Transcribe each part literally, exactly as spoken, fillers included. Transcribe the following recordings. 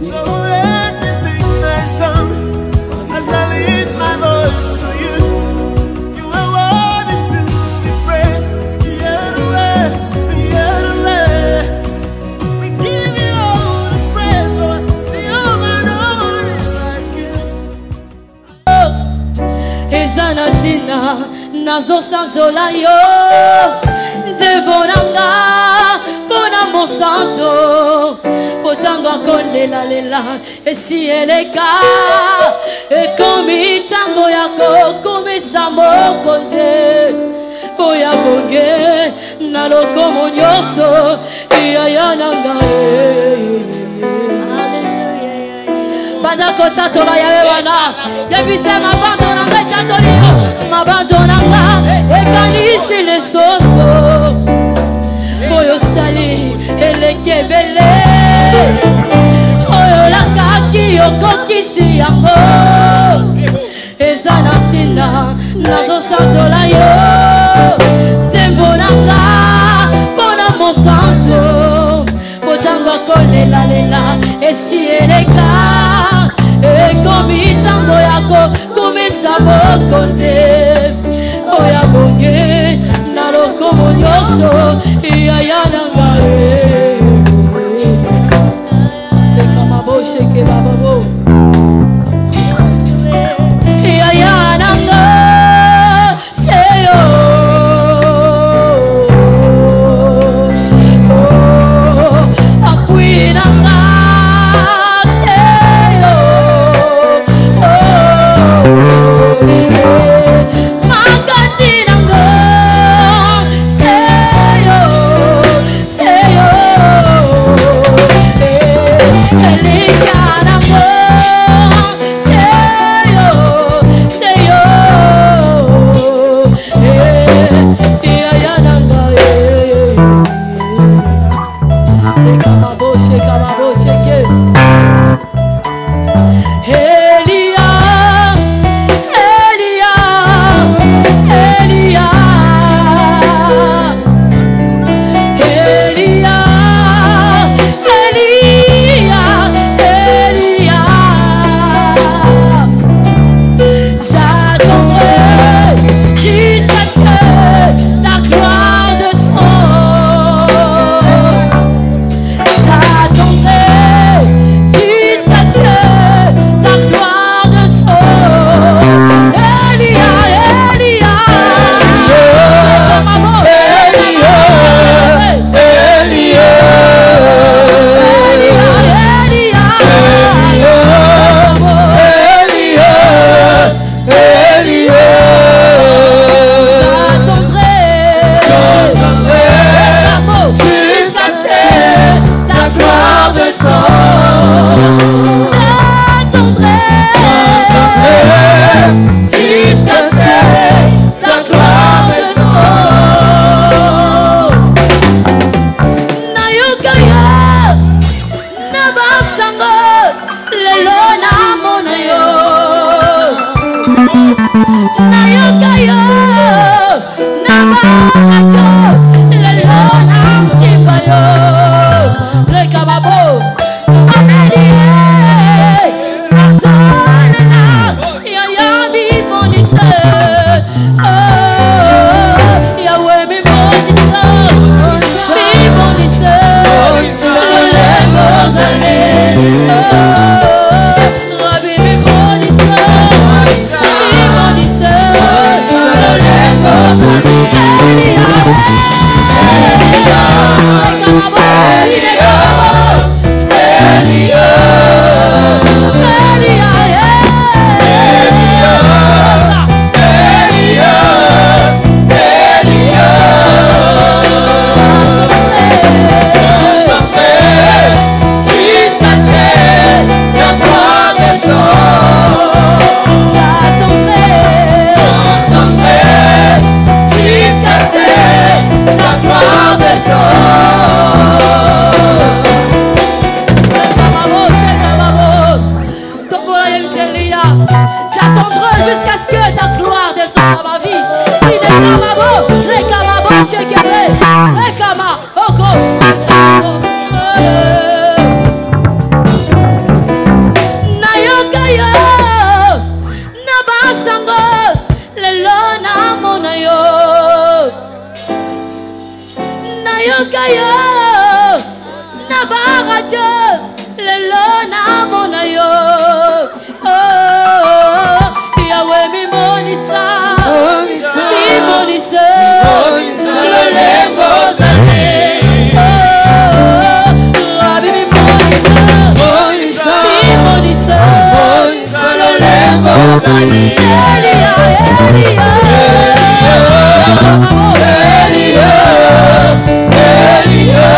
Nazo sanjola yo Zebonanga Pona mon santo Potango kolela lela Esi eleka E komi tango yako Komi samo konte Poya bonge Naloko monyoso Iya yananga Banda kota tola ya wana Yebise mabandonanga Tatolio Mabandonanga Ekanisi le soso Oyo sali Elekebele Oyo lakaki Yokokisi yango Ezanatina Nazo sanjola yo Zembonanga Pona mon santo Potango kolela lela Esi eleka Ekomi tango yako Kumisa mokonte Oya bonge Naloko monyoso Iya yananga Eka mabo sheke bababo Iya yananga Seyo Oh Apui nanga lelo namona yo. Oh, Yahweh mimonisa, mimonisa, lolengo zane. Oh, Rabbi mimonisa, mimonisa, lolengo zane. Elia, Elia, Elia, Elia,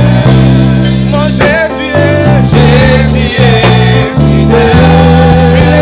Jésus est fidèle.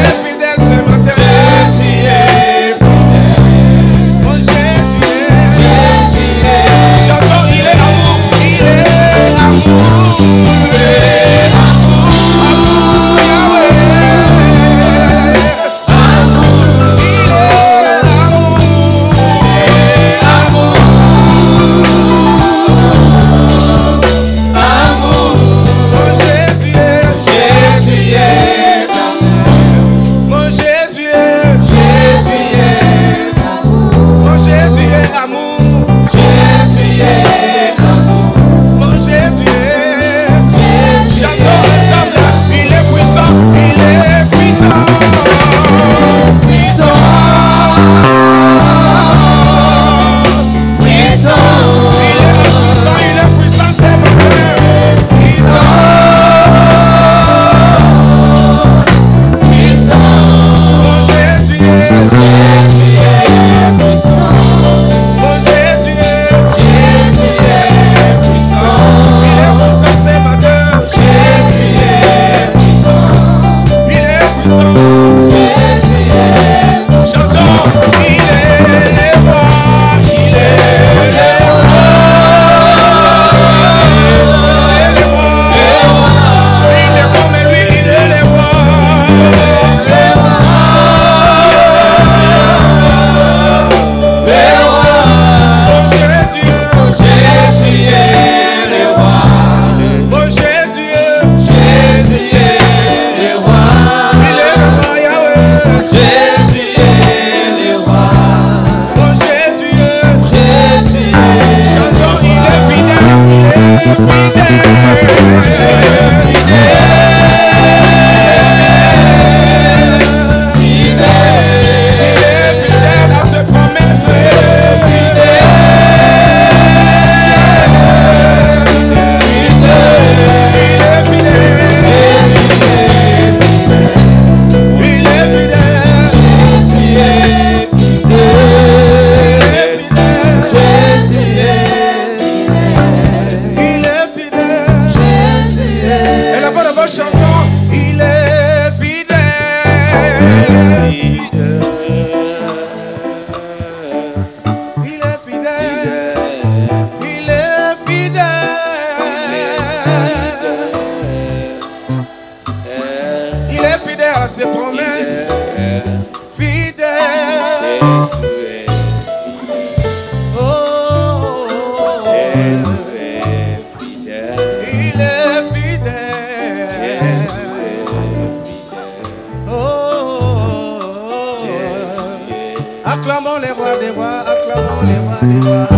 Acclamons les rois des rois, acclamons les rois des rois.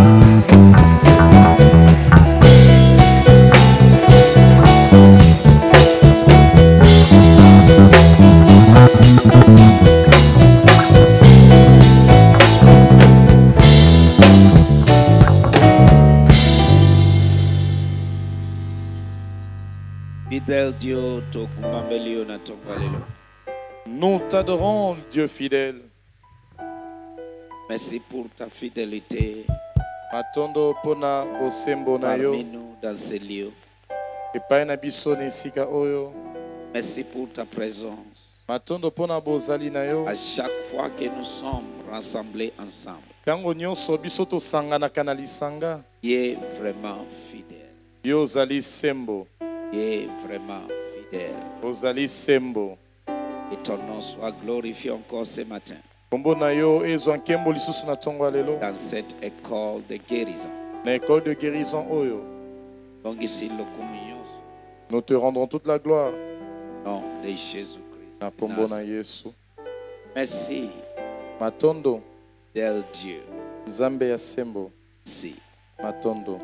Fidèle Dieu, tokumbambelio na tongwalelo. Nous t'adorons, Dieu fidèle. Merci pour ta fidélité Matondo pona bosembo na yo. parmi nous dans ces lieux. Epai na biso na esika oyo. Merci pour ta présence. Matondo pona bozali na yo. À chaque fois que nous sommes rassemblés ensemble, Tango nyonso biso tosanganaka na lisanga. il est vraiment fidèle. Yo ozali sembo. Il est vraiment fidèle. Ozali sembo. Et ton nom soit glorifié encore ce matin Kombo na yo ezwa nkembo lisusu na tongo ya lelo. dans cette école de guérison. Na école de guérison oyo. Donc ici, le communion, Nous te rendrons toute la gloire. au nom de Jésus-Christ. Na kombo na Yesu. Merci, Matondo. del Dieu. Nzambe ya sembo. Merci. Matondo.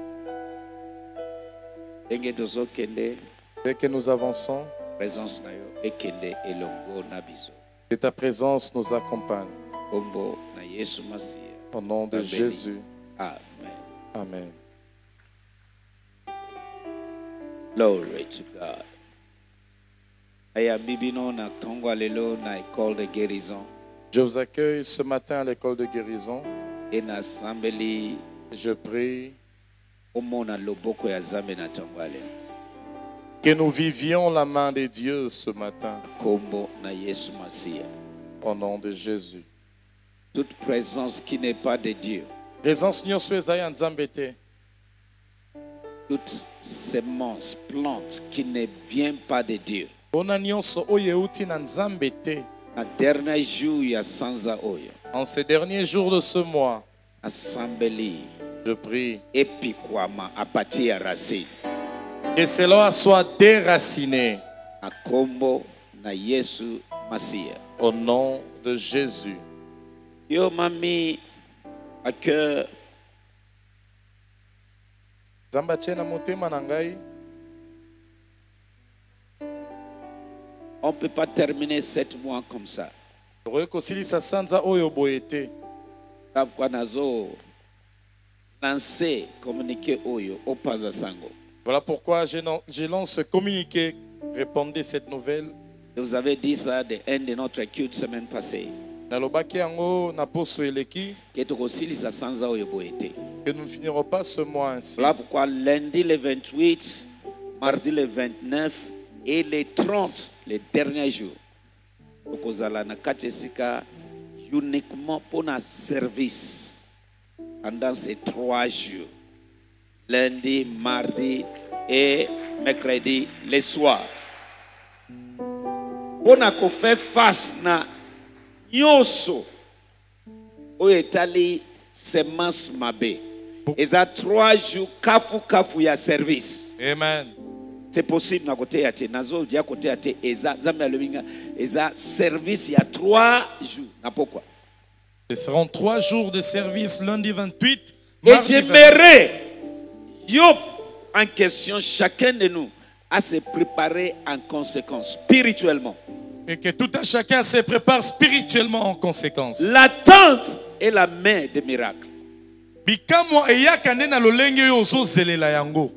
Denge dozo kende, Dès que nous avançons, présence na yo ekende elongo na biso. que ta présence nous accompagne. Kombo na Yesu Masiya. Au nom de Amen. Jésus. Amen. Amen. Glory to God. Aya bibino na tongwa lelo na école de guérison. Je vous accueille ce matin à l'école de guérison. Et na sambeli Je prie omona loboko ya Zambe na tongwa lelo. que nous vivions la main de Dieu ce matin. Kombo na Yesu Masiya. Au nom de Jésus. Toute présence qui n'est pas de Dieu, Présence nyonso ezali ya Nzambe te. toute sémence, plante qui ne vient pas de Dieu. Mpona nyonso oyo euti na Nzambe te. Na dernier jour ya sanza oyo, En ces derniers jours de ce mois, asambeli je prie epikwama a partir ya racine. que cela soit déraciné. Na kombo na Yesu Masiya. Au nom de Jésus. Yo mami à cœur, Nzambe atie na motema na ngai. on ne peut pas terminer sept mois comme ça. Tokoki kosilisa sanza oyo boye te. Kwa nazo lancer communiqué oyo opaza sango. Voilà pourquoi je lan- je lance ce communiqué. Répondez cette nouvelle. Et vous avez dit ça de un de notre culte semaine passée. Nalobaki yango na poso eleki. Que tokosilisa sanza oyo boete. Que nous ne finirons pas ce mois ainsi. Voilà pourquoi lundi le vingt-huit, mardi le vingt-neuf et le trente, les derniers jours, tokozala na kati esika uniquement pour un service pendant ces trois jours, lundi, mardi et mercredi le soir. On a fait face na nyoso oyo etali semence mabe. Et ça trois jours kafu kafu ya service. Amen. C'est possible na côté ya te nazo dia côté ya te eza zambe alobinga eza service ya trois jours na pourquoi. Ce seront trois jours de service, lundi vingt-huit. Et mardi j'aimerais yo en question chacun de nous à se préparer en conséquence spirituellement. et que tout un chacun se prépare spirituellement en conséquence. L'attente est la main des miracles. Bikamwa eyaka nde na lolenge oyo ozozelela yango.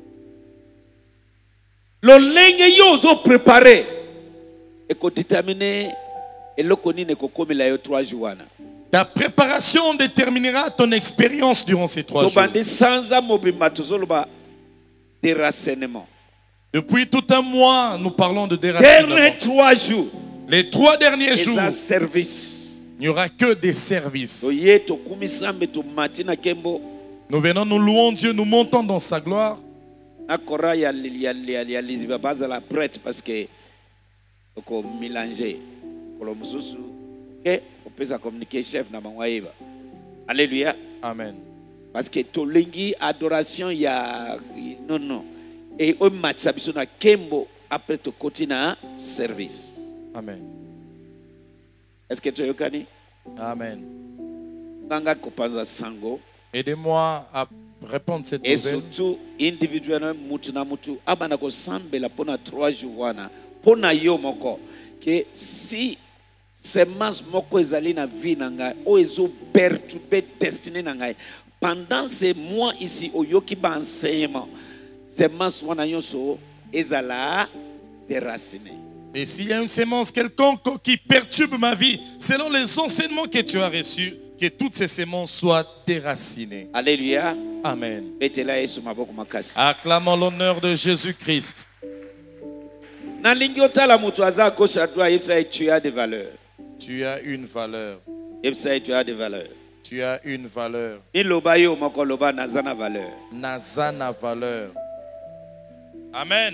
Lolenge yo ozo préparer et ko déterminer eloko nini ekokomela yo trois jours wana. Ta préparation déterminera ton expérience durant ces trois jours. Tobandi sanza mobimba tozoloba déracinement. Depuis tout un mois, nous parlons de déracinement. Derniers trois jours. Les trois derniers Et jours, ça service. il n'y aura que des services. Oye to kumisambe to matina kembo. Nous venons, nous louons Dieu, nous montons dans sa gloire. Nakora ya ya ya ya liziba baza la prêtre parce que ko mélanger kolo mususu ke opesa communiquer chef na mangwaiba. Alléluia. Amen. Parce que tolingi adoration ya non non et o matcha biso na kembo après to kotina service. Amen. Est-ce que tu es au Kani? Amen. nganga kopanza sango. Aidez-moi à répondre cette Et nouvelle. surtout individuellement mutu na mutu abana ko sambela pona trois jours wana pona yo moko que si semence moko ezali na vie na ngai o ezo perturber destinée na ngai pendant ces mois ici oyoki ba enseignement semence wana nyonso ezala déraciné. Et s'il y a une sémence quelconque qui perturbe ma vie, selon les enseignements que tu as reçus, que toutes ces sémences soient déracinées. Alléluia. Amen. Betela Yesu maboko makasi. Acclamons l'honneur de Jésus-Christ. Na lingi otala mutu aza kosha droit yebisa tu as des valeurs. Tu as une valeur. Yebisa tu as des valeurs. Tu as une valeur. Ni loba yo moko loba nazana valeur. Nazana valeur. Amen.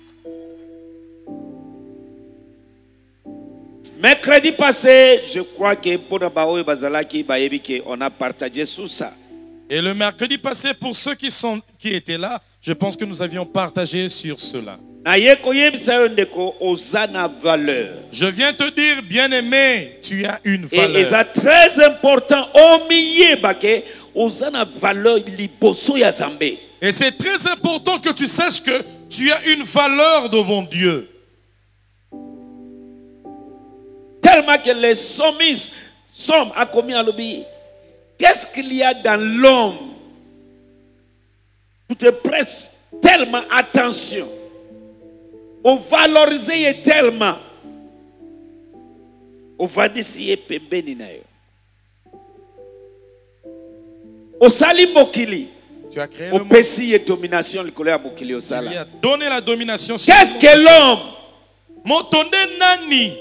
Mercredi passé, je crois que on a partagé sur ça. Et le mercredi passé, pour ceux qui, sont, qui étaient là, je pense que nous avions partagé sur cela. Je viens te dire, bien-aimé, tu as une valeur. Et c'est très important. Et c'est très important que tu saches que tu as une valeur devant Dieu. Tellement que les sommistes sont à commis à l'obéir. Qu'est-ce qu'il y a dans l'homme? Tu te prêtes tellement attention. Au valoriser tellement. Au vadisier pembeni na yo. Au sali mokili. Tu as créé au le pesi et domination le colère mokili au sala. Tu as donné la domination sur Qu'est-ce que l'homme? Motonde nani.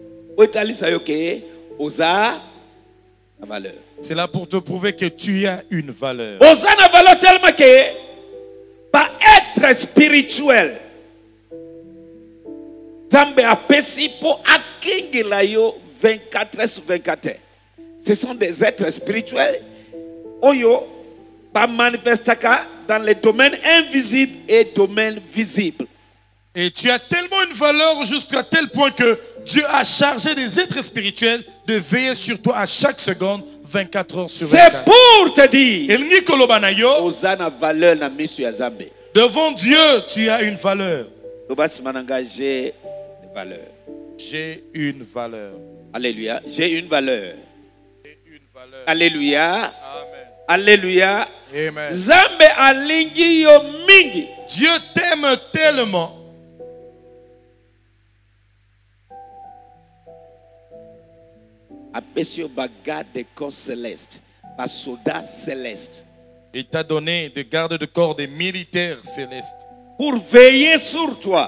C'est là pour te prouver que tu as une valeur. Osana valeur tellement que par être spirituel, Zambe a pesi pour akingela yo vingt-quatre heures sur vingt-quatre heures. Ce sont des êtres spirituels. Oyo ba manifestaka dans les domaines invisibles et domaines visibles. Et tu as tellement une valeur jusqu'à tel point que Dieu a chargé des êtres spirituels de veiller sur toi à chaque seconde, vingt-quatre heures sur vingt-quatre. C'est pour te dire. Valeur na devant Dieu, tu as une valeur. J'ai une valeur. J'ai une valeur. Alléluia. J'ai une valeur. J'ai une valeur. Alléluia. Amen. Alléluia. Amen. Zambe alingi yo mingi. Dieu t'aime tellement. Apesio bagarde de corps céleste, ba soldat céleste. Il t'a donné des gardes de corps des militaires célestes. Pour veiller sur toi.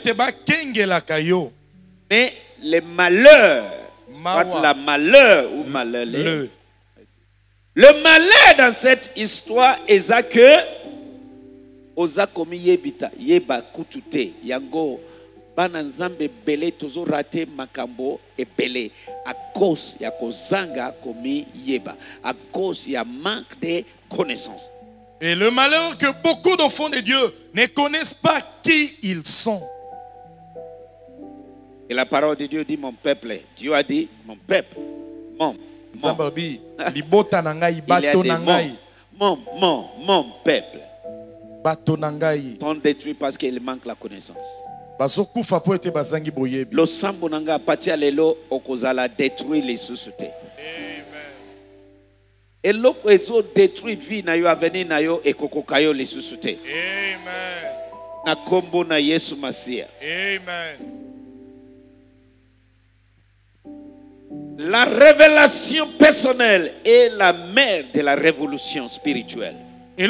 Mais les malheurs, la malheur ou malheur, le. le malheur dans cette histoire est que oza komi yebita yeba kutute yango bana nzambe belé tozo raté makambo et belé à cause ya kozanga komi yeba à cause ya manque de connaissances. Et le malheur que beaucoup d'enfants de Dieu ne connaissent pas qui ils sont. Et la parole de Dieu dit mon peuple. Dieu a dit mon peuple. Mon mon il y a des mots. Mon mon mon peuple. Sont détruits parce qu'il manque la connaissance. Le sambo nanga patia lelo okozala détruit les sociétés. Et l'autre est détruit vie na yo avenir na yo ekokokayo les sociétés. Amen. Na kombo na Yesu Masia. Amen. La révélation personnelle est la mère de la révolution spirituelle. La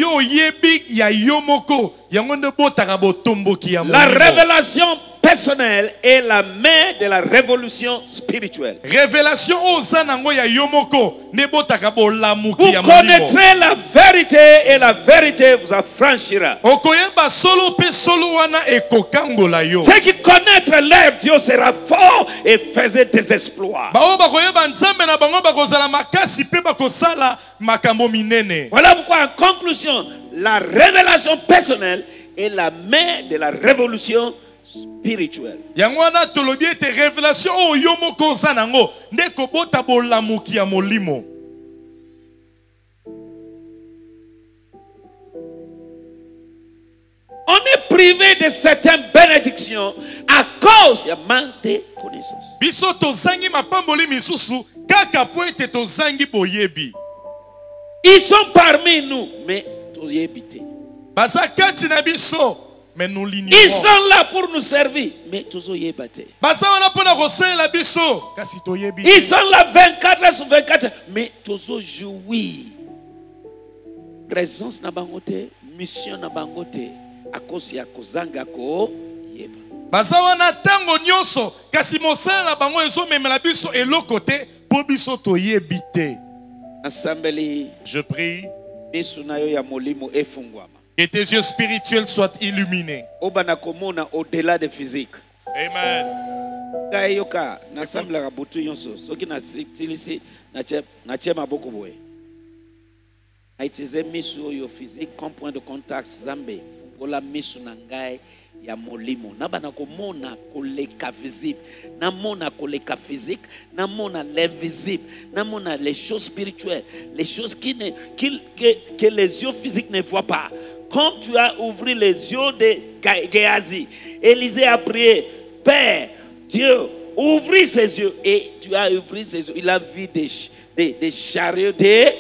révélation personnelle est la mère de la révolution spirituelle. Révélation aux vous connaîtrez la vérité et la vérité vous affranchira. Ceux qui connaissent leur Dieu sera fort et faisait des exploits. Voilà pourquoi en conclusion, la révélation personnelle est la mère de la révolution spirituelle. privés de certaines bénédictions à cause du manque de connaissances. Biso tozangi mapamboli misusu kaka po ete tozangi boyebi. Ils sont parmi nous, mais toyebite. Baza kati na biso, mais nous l'ignorons. Ils sont là pour nous servir, mais tozoyebate. Baza wana pona kosalela biso, kasi toyebi. Ils sont là vingt-quatre heures sur vingt-quatre, mais tozo jouir. Présence na bangote, mission na bangote, à cause ya kozanga ko yeba. Baza wana tango nyonso, kasi mosala na bango ezomemela biso eloko te po biso toyebi te. Assemblée, Je prie misu na yo ya molimo efungwama. que tes yeux spirituels soient illuminés. Obana komona au-delà de physique. Amen. Ngai yoka na assemblée ka butu yonso, soki na sitilisi na che na che maboko boye. A utiliser misu yo physique comme point de contact zambe. Fungola misu na ngai ya molimo. Na bana komona koleka visible. Na mona koleka physique, na mona l'invisible, na mona les choses spirituelles, les choses qui ne qui, que, que les yeux physiques ne voient pas. Comme tu as ouvert les yeux de Géasi, Élisée a prié, Père, Dieu, ouvre ses yeux. Et tu as ouvert ses yeux. Il a vu des, des, des chariots, des...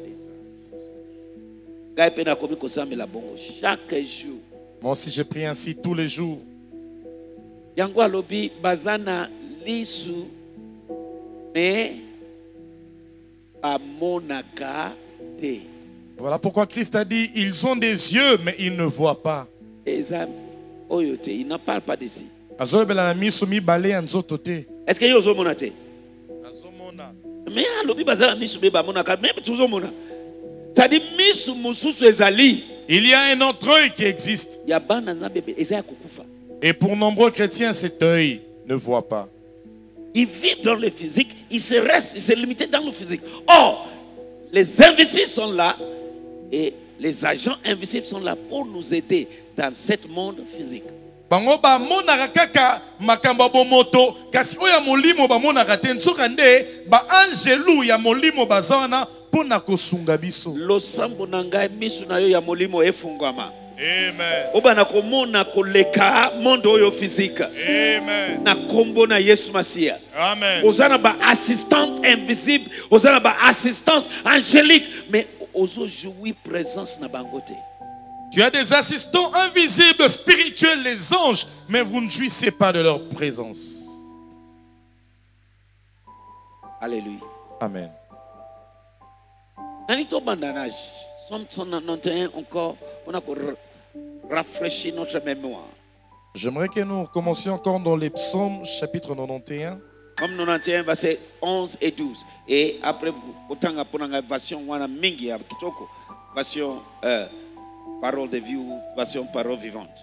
Chaque jour. Moi aussi je prie ainsi tous les jours. Yango alobi bazana lisu mais bamonaka te. Voilà pourquoi Christ a dit, ils ont des yeux, mais ils ne voient pas. Oyote, il n'en parle pas d'ici. Est-ce que yo zo mona te? Mais alobi bazana misu be bamonaka même tuzo mona. Ça dit misu mususu ezali. Il y a un autre œil qui existe. Et pour nombreux chrétiens, cet œil ne voit pas. Ils vivent dans le physique, ils se restent, ils se limitent dans le physique. Or, les invisibles sont là et les agents invisibles sont là pour nous aider dans ce monde physique. Bango ba monaka kaka makamba bomoto kasi oya molimo ba monaka te nsoka nde ba angelu ya molimo bazana pona kosunga biso. Losambo na ngai misu na yo ya molimo efungwama. Amen. Obana komona koleka mondo oyo physique. Amen. Na kombo na Yesu Masia. Amen. Ozana ba assistante invisible, ozana ba assistance angélique, mais ozo jouir présence na bangote. Tu as des assistants invisibles, spirituels, les anges, mais vous ne jouissez pas de leur présence. Alléluia. Amen. Nanito bandanage, Somme cent quatre-vingt-onze encore, on a rafraîchi notre mémoire. J'aimerais que nous commencions encore dans les psaumes, chapitre quatre-vingt-onze. Comme quatre-vingt-onze, versets onze et douze. Et après, autant pour la version wana mingi ya kitoko, version euh, parole de vie ou version parole vivante.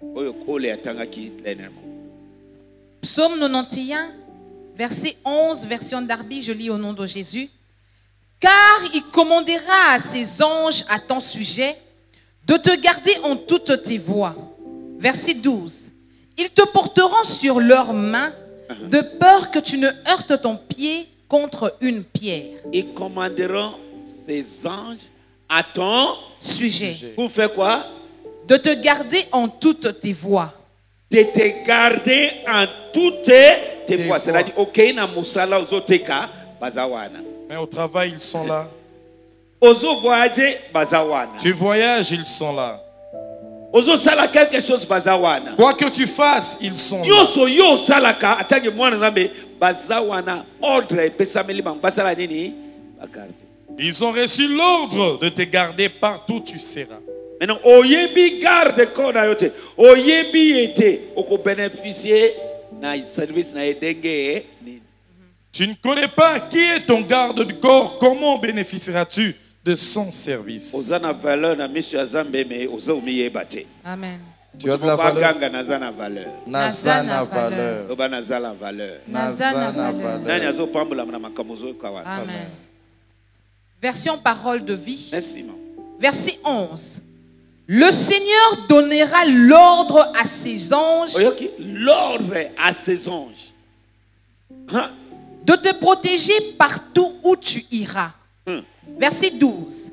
Psaume quatre-vingt-onze, verset onze, version Darby, je lis au nom de Jésus. Car il commandera à ses anges à ton sujet de te garder en toutes tes voies. Verset douze. Ils te porteront sur leurs mains de peur que tu ne heurtes ton pied contre une pierre. Ils commanderont ses anges à ton sujet. Pour faire quoi? De te garder en toutes tes voies. De te garder en toutes tes, tes voies. C'est-à-dire, ok, na musala ozoteka bazawana. Mais au travail, ils sont là. Ozo voyager bazawana. Tu voyages, ils sont là. Ozo sala quelque chose bazawana. Quoi que tu fasses, ils sont là. Yo so yo salaka atange mwana nzambe bazawana ordre pesameli bang basala nini bagarde. Ils ont reçu l'ordre de te garder partout où tu seras. Maintenant, oyebi garde corps na yote. Oyebi ete oko bénéficier na service na edenge. Tu ne connais pas qui est ton garde du corps. Comment bénéficieras-tu de son service? Ozana valeur na misu ya Zambe me ozo umiyebate. Amen. Tu as de la valeur. Nazana valeur. Nazana valeur. Oba nazala valeur. Nazana valeur. Nani azo pambula na makamuzo kawa. Amen. Version parole de vie. Merci. Verset onze. Le Seigneur donnera l'ordre à ses anges. L'ordre à ses anges. Hein? De te protéger partout où tu iras. Hmm. Verset douze.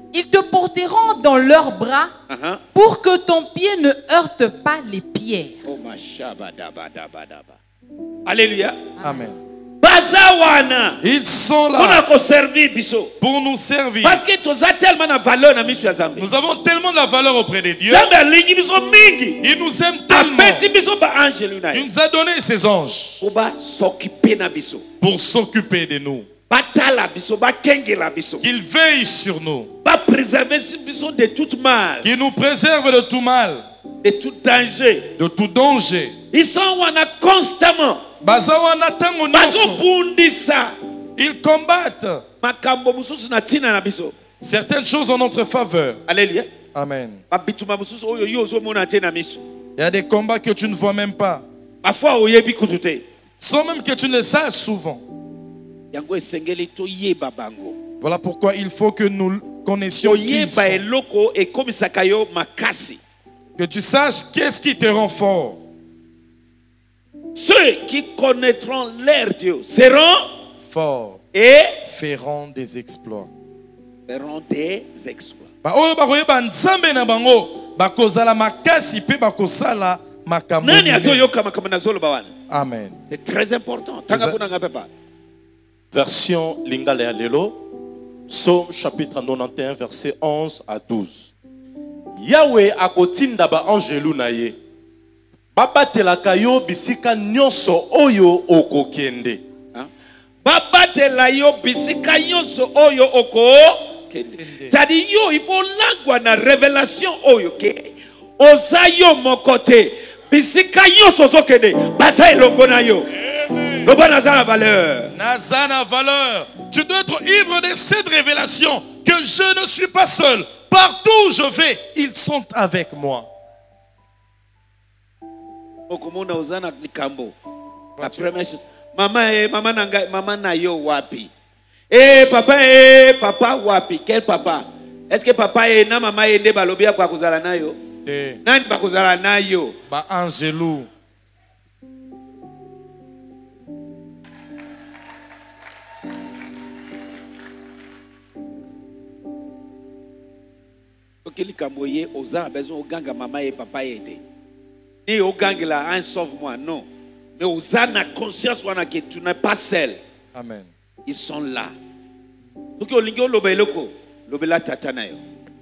Ils te porteront dans leurs bras Uh-huh. pour que ton pied ne heurte pas les pierres. Oh, ma shabadabadabadaba. Alléluia. Amen. Bazawana. Ils sont On a là qu'on servir biso. pour nous servir. Parce que tu as tellement de valeur dans mission Zambi. Nous avons tellement de la valeur auprès de Dieu. Zambi alingi biso mingi. Il nous aime tellement. Apesi biso ba angelu na. Il nous a donné ses anges Pour ba s'occuper na biso. pour s'occuper de nous. Batala biso, ba kengela biso. Qu'il veille sur nous. Ba préserver biso de tout mal, Qu'il nous préserve de tout mal, de tout danger. de tout danger. Ils sont wana constamment. Bazawana tango Bazo nyonso. bundisa. Ils combattent Makambo mususu na tina na biso. certaines choses en notre faveur. Alléluia. Amen. Babituma mususu oyo yo zo mona tina miso. Il y a des combats que tu ne vois même pas. Parfois oyebi kutute. Sans même que tu ne le saches souvent. Yango esengeli to yeba bango. Voilà pourquoi il faut que nous connaissions qui ils Oyeba sont. eloko e komisaka yo makasi. Que tu saches qu'est-ce qui te rend fort. Ceux qui connaîtront leur Dieu seront Fort. et Feront des exploits. feront des exploits. Ba oyo bakoyeba nzambe na bango bakozala makasi pe bakosala makambo. Nani azo minene. yoka makambo na zolo bawana? Amen. C'est très important. Tanga Exa- pona ngapapa. Version Lingala ya Lelo, Psaume chapitre quatre-vingt-onze, verset onze à douze. Yahweh akotinda ba angelu na ye. Babatelaka yo bisika nyonso oyo okokende. Hein? Babatela yo bisika nyonso oyo oko kende. C'est-à-dire yo il faut langwa na révélation oyo ke oza yo mokote bisika nyonso zokende basa elongo na yo. Loba naza na valeur. Nazana valeur. Tu dois être ivre de cette révélation que je ne suis pas seul. Partout où je vais, ils sont avec moi. Okomona ozana likambo. La première chose. Maman eh maman nanga maman na yo wapi? Eh papa eh papa wapi? Quel papa? Est-ce que papa eh na maman eh nde balobia kwa kuzala nayo? Te Nani bakuzala nayo? ba angelou. Okeli kambo ye ozana besoin oganga maman et papa eh te. Ni ogangela un sauve-moi non. Mais ozana conscience wana que tu n'es pas seul. Amen. Ils sont là. Soki olingi oloba eloko, lobela tata na yo.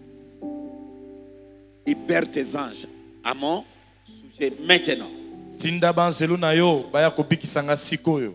Libère tes anges à mon sujet maintenant. Tinda ba angelou na yo baya kobikisanga sikoyo.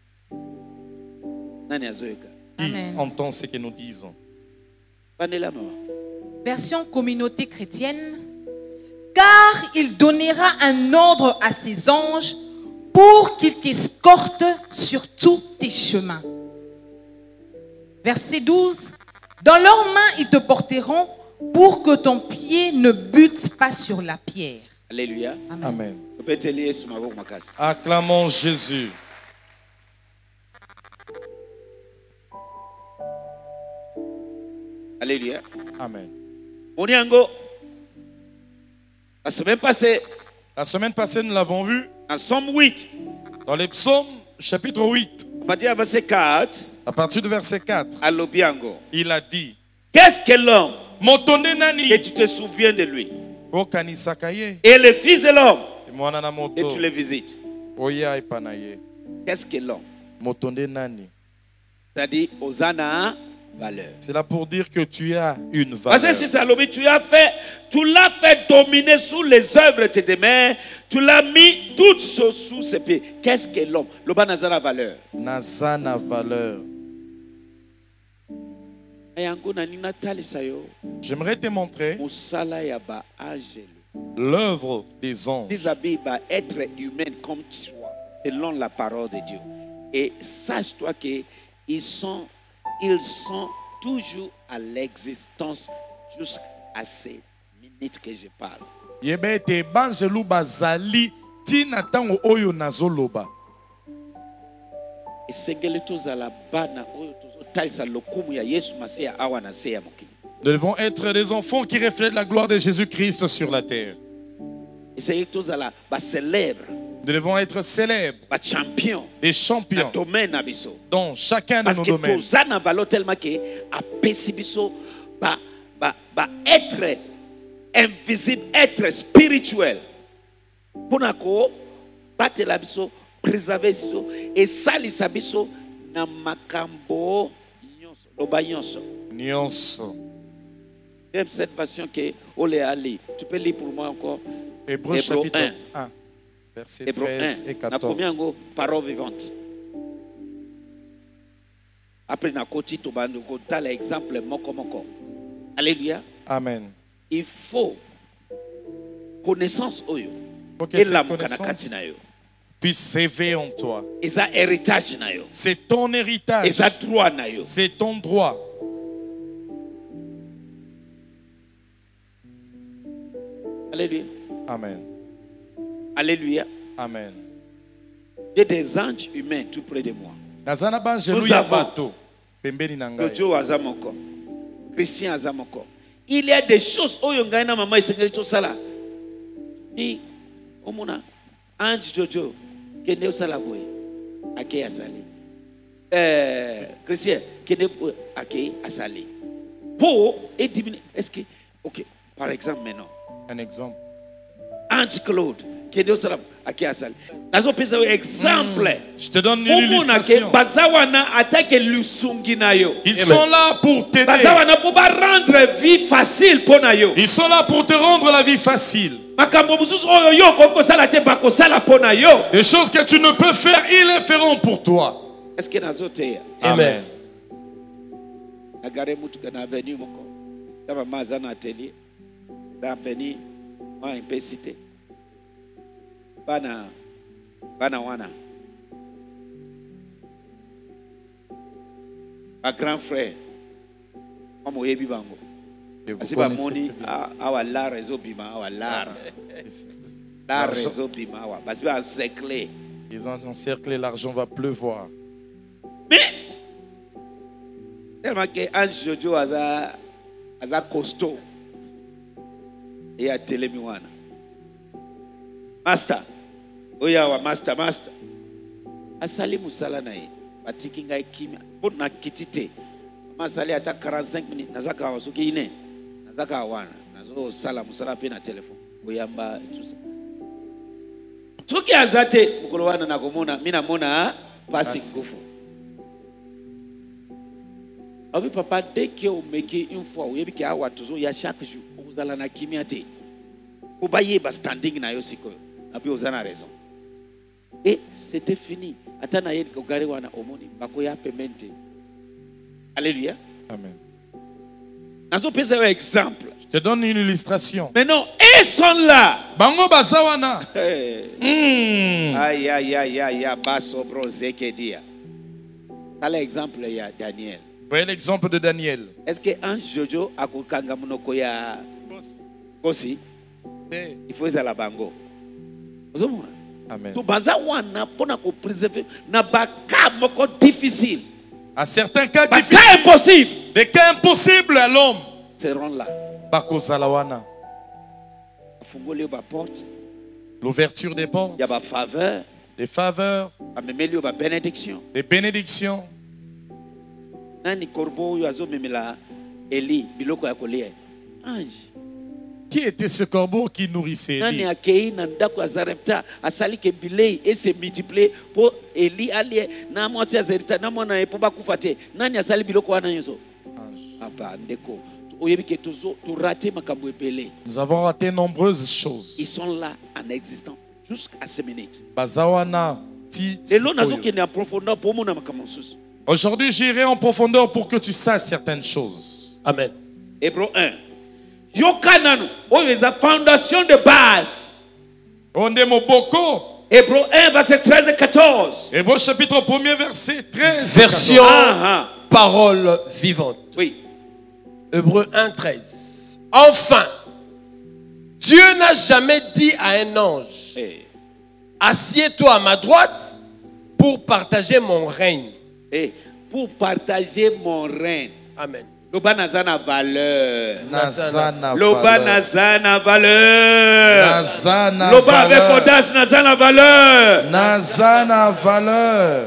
Nani azoyoka? Qui Amen. entend ce que nous disons? Bandela maman. Version communauté chrétienne. Car il donnera un ordre à ses anges pour qu'ils t'escortent sur tous tes chemins. Verset douze. Dans leurs mains, ils te porteront pour que ton pied ne bute pas sur la pierre. Alléluia. Amen. Tu peux te lier sur ma voix, makasi. Acclamons Jésus. Alléluia. Amen. Moniango. La semaine passée, La semaine passée, nous l'avons vu en Somme huit, dans les psaumes, chapitre huit, à partir du verset quatre, à partir du verset quatre. à Lobiango. Il a dit, Qu'est-ce que l'homme Motonde que nani tu te souviens de lui? okanisaka ye Et le fils de l'homme mwana na et moto tu le visites. oya epa na ye. Qu'est-ce que l'homme? Motonde nani. C'est-à-dire, Osana valeur. C'est là pour dire que tu as une Parce valeur. que si Salomé, tu as fait, tu l'as fait dominer sous les œuvres de tes mains, tu l'as mis toutes choses sous ses pieds. Qu'est-ce que l'homme? L'homme n'a pas valeur. Naza na valeur. J'aimerais te montrer l'œuvre des anges. Vis-à-vis être humain comme tu sois, selon la parole de Dieu. Et sache-toi qu'ils sont, ils sont toujours à l'existence jusqu'à ces minutes que je parle. Yebete banjelu bazali tina tango oyo nazoloba. Nous devons être des enfants qui reflètent la gloire de Jésus-Christ sur la terre. Nous devons être célèbres, des champions dans chacun de nos domaines. bah être invisible, être spirituel. Pour nako battre la biso, préserver biso et salisa biso na makambo nyonso, loba nyonso. Nyonso. J'aime cette passion que Olé Ali. Tu peux lire pour moi encore. Hébreux chapitre un, verset Hébreux treize un. et Na quatorze. combien de paroles vivantes? Après na koti to ba ko tala exemple moko moko. Alléluia. Amen. Il faut connaissance oyo. Faut que Et cette la connaissance na yo. puisse s'éveiller en toi. Et ça héritage na yo. C'est ton héritage. Et ça droit na yo. C'est ton droit. Alléluia. Amen. Alléluia. Amen. J'ai des anges humains tout près de moi. Nous avons Jojo Azamoko. Christian Azamoko. Il y a des choses où il y a maman et tout ça là. Ni omuna ange Jojo kende usala boy ake asali. Euh Christian kende ake asali. Pour et diminuer. Est-ce que OK, par exemple maintenant. Un exemple. Ange Claude kende usala ake asali. Nazo pesa exemple. Je te donne une illustration. Ils sont là pour t'aider. Ils sont là pour te rendre la vie facile. Les choses que tu ne peux faire, ils les feront pour toi. Est-ce que nazo teya? Amen. Agare mutu kana avenue moko. Kama mazana atelier. Da avenue moi impensité. Bana Bana wana. Un grand frère. Comme oyebi bango. Asi ba moni awa la réseau bima awa la. La réseau bima awa. Basi ba encercler. Ils ont encerclé, l'argent va pleuvoir. Mais tellement que Ange Jojo aza aza costaud. Et a telemi wana. Master. Oya wa master master. Asali musala na ye. Batiki ngai kimia. Bona kitite. Masali ata quarante-cinq minutes nazaka wasuki ine. Nazaka wana. Nazo sala musala pe na telefone. Oyamba tout ça. Tuki azate mukolo wana na komona mina mona pasi ngufu. Abi papa dès que on meke une fois oyebi ki awa toujours ya chaque jour ozala na kimia te. Obaye ba standing na yo siko. Abi ozana raison. Et c'était fini. Atana yedi kogari wana omoni bakoya pemente. Alléluia. Amen. Nazo pesa un exemple. Je te donne une illustration. Mais non, ils sont là. Bango bazawana. Hey. Mm. Aïe aïe aïe aïe aïe baso bro zekedia. Quel exemple il y a Daniel. Voyez l'exemple de Daniel. Est-ce que Ange Jojo akukanga munoko ya Kosi? Il faut ça la bango. Vous voyez? Amen. So baza wana pona ko préserver na baka moko difficile. À certains cas Baka difficiles, impossible. des cas impossibles à l'homme. Seront là. Bako Zalawana. Fungoli ba porte. L'ouverture des portes. Ya ba faveur. Des faveurs. Amemeli ba bénédiction. Des bénédictions. Nani korbo yo azo memela Eli biloko ya kolia. Ange. Qui était ce corbeau qui nourrissait Nani Élie? akei na ndako ya Zarepta asali ke bilei et se multiplier pour Eli alie na mwasi ya Zarepta na mwana epo bakufa te. Nani asali biloko wana nyonso? Ange. Apa ndeko. Oyebi ke tozo to rater makambo ebele. Nous avons raté nombreuses choses. Ils sont là en existant jusqu'à ces minutes. Bazawana ti. Et là nazo ke en profondeur pour mona makambo susu. Aujourd'hui, j'irai en profondeur pour que tu saches certaines choses. Amen. Hébreux un. Yokananu, oyo eza fondation de base. Onde moboko. Hébreux un, verset treize et quatorze. Hébreux chapitre premier, verset treize. Version Ah, ah. parole vivante. Oui. Hébreux un, treize. Enfin, Dieu n'a jamais dit à un ange, Eh, assieds-toi à ma droite pour partager mon règne. eh, pour partager mon règne. Amen. Loba nazana valeur. Nazana Loba valeur. nazana valeur. Nazana Loba avec valeur. audace nazana valeur. Nazana valeur.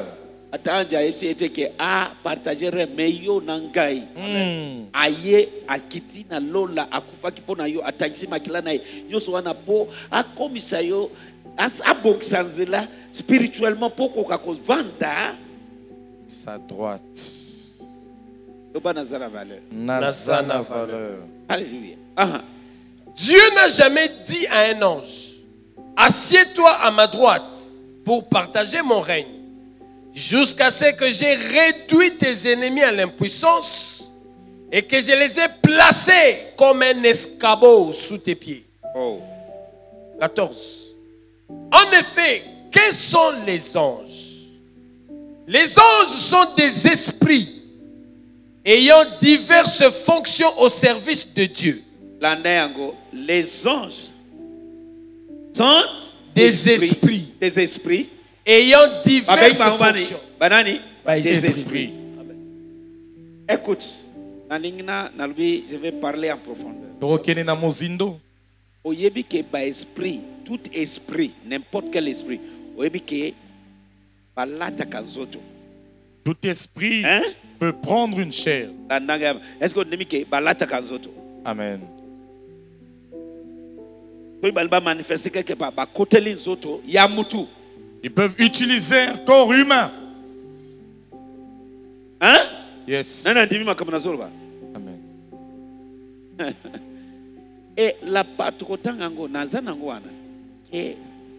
Attends, j'ai été que a partager mais yo nangai. Mm. Aye akiti na lola akufa kipo na yo atangisi makila na yo so wana po akomisa yo as aboksanzela spirituellement poko kakos vanda Sa droite. Yoba nazara valeur. Nazana valeur. Alléluia. Ah. Dieu n'a jamais dit à un ange, assieds-toi à ma droite pour partager mon règne, jusqu'à ce que j'ai réduit tes ennemis à l'impuissance et que je les ai placés comme un escabeau sous tes pieds. Oh. quatorze. En effet, quels sont les anges? Les anges sont des esprits ayant diverses fonctions au service de Dieu. L'anango, les anges sont Des esprits. Des esprits. Ayant diverses Banani, fonctions. banani, Des des esprits. esprits. Écoute, Naningna, Nalbi, je vais parler en profondeur. Torokene na mozindo. Oyebi ke ba esprit, tout esprit, n'importe quel esprit. Oyebi ke balata kanzoto. Tout esprit Hein? peut prendre une chair. Est-ce que oyebi ke balata kanzoto? Amen. Toi balba manifester quelque part ba koteli nzoto ya mutu. Ils peuvent utiliser un corps humain. Hein? Yes. Nana ndimi makamana zolba. Amen. Et la patrotanga ngo nazana ngo wana. Ke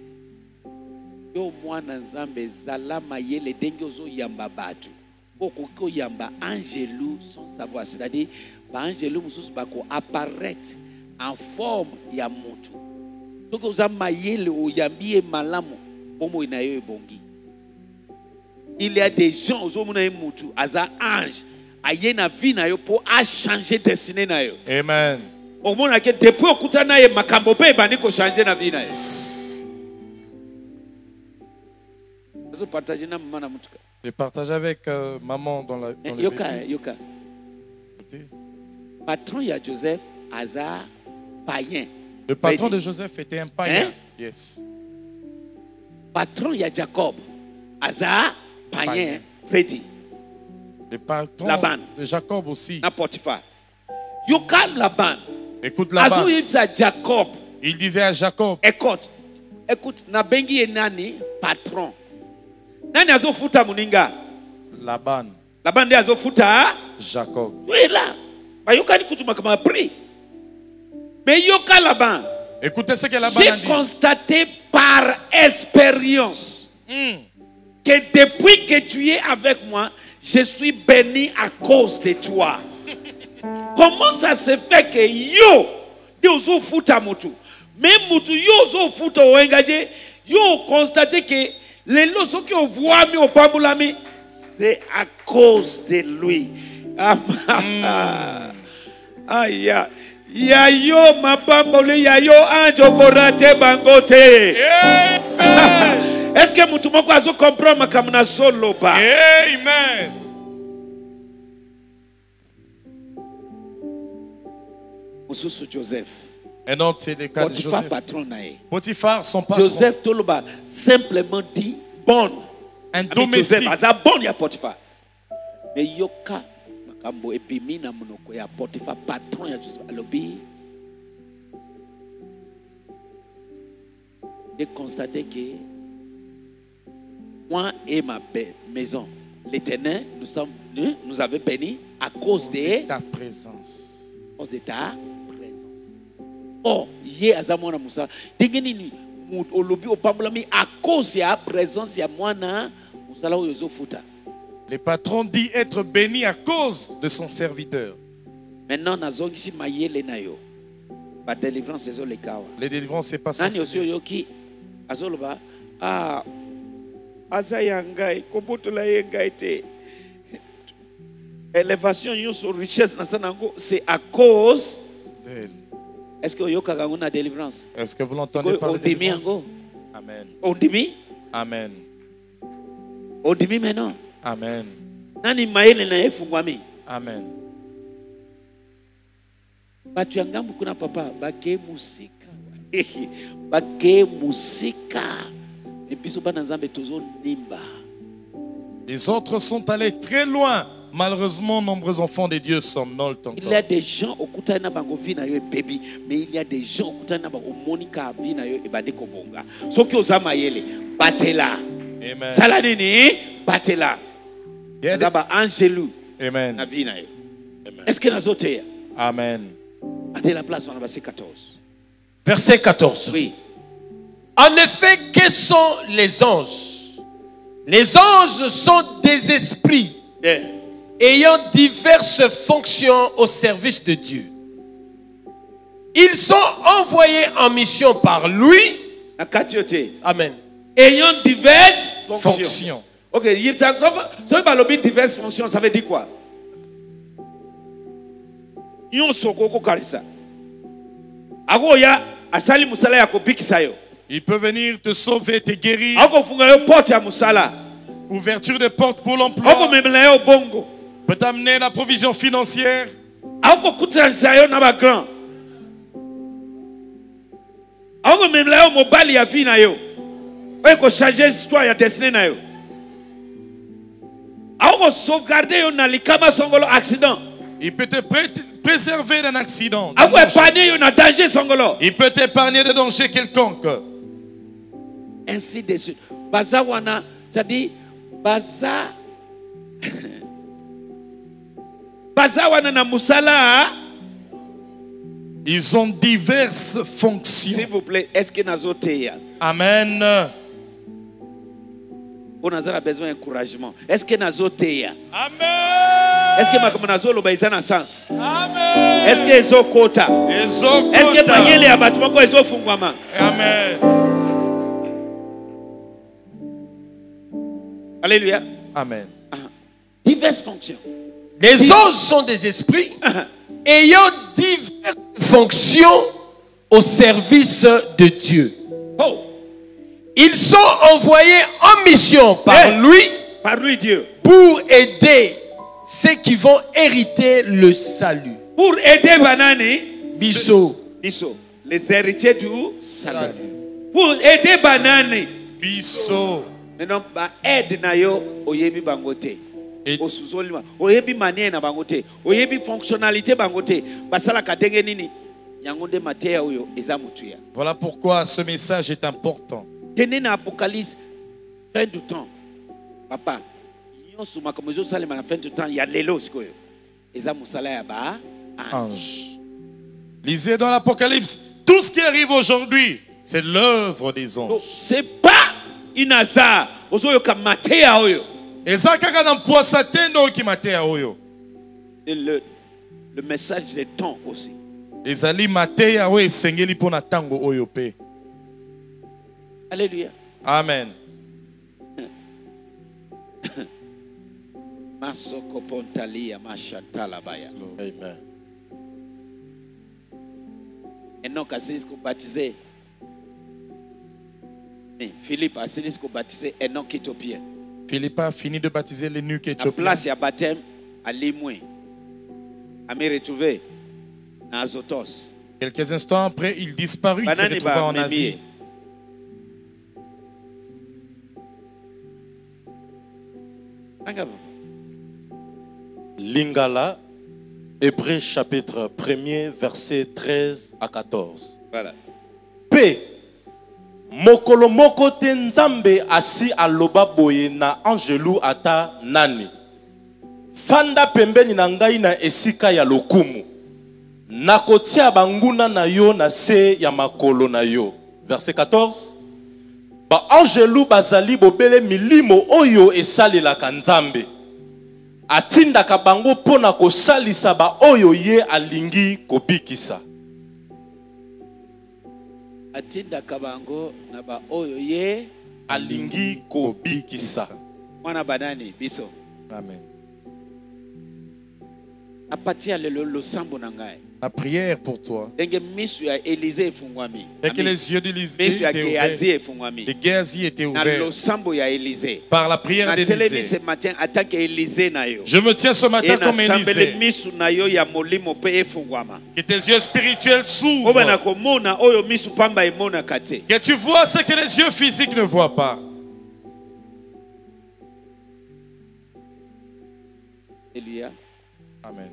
yo mwana nzambe zalama yele denge ozo yamba batu. Boko ko yamba angelu sans savoir, c'est-à-dire ba angelu mususu bako apparaître en forme ya mutu. Soko uzama yele oyambie malamu bomo inayo ebongi. Il y a des gens ozo muna mutu aza ange ayena vie na yo pour a changer destinée na yo. Amen. Au monde que depuis okuta na ye makambo pe bani ko changer na vie na yo. Ozo partager na mama na mutuka. J'ai partagé avec euh, maman dans la dans le Yoka véhicule. yoka. Écoutez. Patron ya Joseph aza païen. Le patron Freddy. de Joseph était un païen. Hein? Yes. Patron ya Jacob aza païen. Païen. Freddy Le patron Laban. de Jacob aussi. na Potiphar. Yoka Laban. Écoute là-bas. Azo yipsa Jacob. Il disait à Jacob, Écoute, écoute, na bengi nani patron. Nani azo futa muninga? Laban, Laban de azo futa. Jacob. Tu es là. Bah yoka ni kutuma kama pri. Mais yoka Laban. Écoutez ce que Laban a J'ai dit. constaté par expérience Hmm. que depuis que tu es avec moi, je suis béni à cause de toi. Comment ça se fait que yo, yo zo futa mutu, même mutu yo zo futa oengaje, yo constaté que les lois qui ont voix mi au pambulami, c'est à cause de lui. Ah, aïe, ya yo mapamboli ya yo anjo korate bangote. Est-ce que mutu moko azo comprendre makamuna solo ba? Amen. Mususu Joseph. Un autre, c'est le cas de Potiphar Joseph. patron nae. Potiphar, son patron. Joseph Toloba simplement dit bon. Un Ami domestique. Joseph aza bon ya Potiphar. Mais yoka makambo epimi na monoko ya Potiphar patron ya Joseph alobi. J'ai constaté que moi et ma maison, l'Éternel nous sommes nous, nous avait bénis à cause de Ta présence. à cause de ta présence. Oh, ye azamona musa. Dingeni ni olobi opambulami à cause ya présence ya mwana musala oyo futa. Le patron dit être béni à cause de son serviteur. Maintenant nazongisi mayele na yo. Ba délivrance ezo le kawa. Les délivrances, c'est pas Nani ça. osio yoki azoloba ah azaya ngai kobotola ye ngai te. Élévation yo sur richesse na sanango c'est à cause. Est-ce que yoka ngona délivrance? Est-ce que vous l'entendez On parler de dit délivrance? Amen. On dit Amen. on dit maintenant. Amen. Nani mayele na efungwami. Amen. Batu ya ngambu kuna papa bake musika. Bake musika. Ebiso bana nzambe tozo nimba. Les autres sont allés très loin. Malheureusement, nombreux enfants de Dieu somnolent encore. Il y a des gens au Koutana Bango Vinayo baby, mais il y a des gens au Koutana Bango Monica Vinayo et Badeko Bonga. Ce qui aux amayele, Batela. Amen. Saladini, Batela. Zaba Angelou. Amen. Na Vinayo. Est-ce que nous autres? Amen. Attendez la place dans le verset quatorze. Verset quatorze. Oui. En effet, quels sont les anges? Les anges sont des esprits Yeah. ayant diverses fonctions au service de Dieu. Ils sont envoyés en mission par lui. Amen. Ayant diverses fonctions. Fonction. Ok, ça veut dire diverses fonctions, ça veut dire quoi? Yon soko ko karisa. Ako ya asali musala ya kopikisa yo. Il peut venir te sauver, te guérir. Ako funga yo porte ya musala. Ouverture de porte pour l'emploi. Ako memela yo bongo. Peut t'amener la provision financière. Ako kutanza yo na ba grand. Ako memela yo mobali ya vie na yo. Oye ko changer histoire ya destinée na yo. Ako sauvegarder yo na likama songolo accident. Il peut te pré préserver d'un accident. Ako épargner yo na danger songolo. Il peut t'épargner de danger quelconque. Ainsi de suite. Baza wana, c'est-à-dire baza baza wana na musala. Ils ont diverses fonctions. S'il vous plaît, est-ce que nazoteya? Amen. On a besoin d'encouragement. Est-ce que nazoteya? Amen. Est-ce que makambo nazolo ba izana sens? Amen. Est-ce que ezo kota? Ezo Est-ce que mayele ya batu moko ezo fungwama? Amen. Alléluia. Amen. Diverses fonctions. Les anges sont des esprits ayant diverses fonctions au service de Dieu. Oh. Ils sont envoyés en mission par Eh. lui Par lui Dieu. pour aider ceux qui vont hériter le salut. Pour aider banani Biso. biso, les héritiers du salut. Pour aider banani. Biso. Maintenant ba aide na yo oyebi bangote. Et- Osuzolima oyebi manière na bangote. Oyebi fonctionnalité bangote. Basala kadenge nini? Yangonde mateya oyo eza mutuya. Voilà pourquoi ce message est important. Tenez na Apocalypse, fin du temps. Papa, nyonso makambo ezosalema na fin du temps ya lelo sikoyo. Eza musala ya ba ange. Ange. Lisez dans l'Apocalypse. Tout ce qui arrive aujourd'hui, c'est l'œuvre des Donc, anges. c'est pas une hasard. Ozoyo ka mateya oyo. Eza kaka na mposa tendo ki matea oyo. Et le, le message des temps aussi. Ezali matea oyo esengeli pona tango oyo pe. Alléluia. Amen. Masoko pontalia mashatala baya. Amen. Enoch asilis ko baptisé. Mais Philippe asilis ko baptisé Enoch éthiopien. Philippe a fini de baptiser l'eunuque La éthiopien. place ya baptême à Limoué. A me retrouvé à Azotos. Quelques instants après, il disparut. Il s'est Banani retrouvé ba en memie. Asie. Anga ba. Lingala, Hébreux chapitre premier, verset treize à quatorze. Voilà. P. Mokolo moko te nzambe asi aloba boye na angelou ata nani. Fanda pembeni na ngai na esika ya lokumu. Nakotia banguna na yo na se ya makolo na yo. Verset quatorze. Ba angelou bazali bobele milimo oyo esalelaka nzambe. Atindaka bango pona kosalisa ba oyo ye alingi kobikisa. Atinda kabango na ba oyo ye Alingi kobikisa. mwana banani biso. Amen. Apatia lelo losambo na ngai. La prière pour toi. Enge misu ya Élisée efungwami. Dès que les yeux d'Élisée Misu ya étaient Géhazi ouverts, efungwami. les Géhazi étaient Na ouverts losambo ya Élisée. par la prière Na telemi d'Élisée. ce matin attaque Élisée na yo. Je me tiens ce matin Et na comme sambele Élisée. misu na yo ya molimo pe efungwama. Que tes yeux spirituels Oba na s'ouvrent. komona oyo misu pamba emona kate. Que tu vois ce que les yeux physiques ne voient pas. Alléluia. Amen.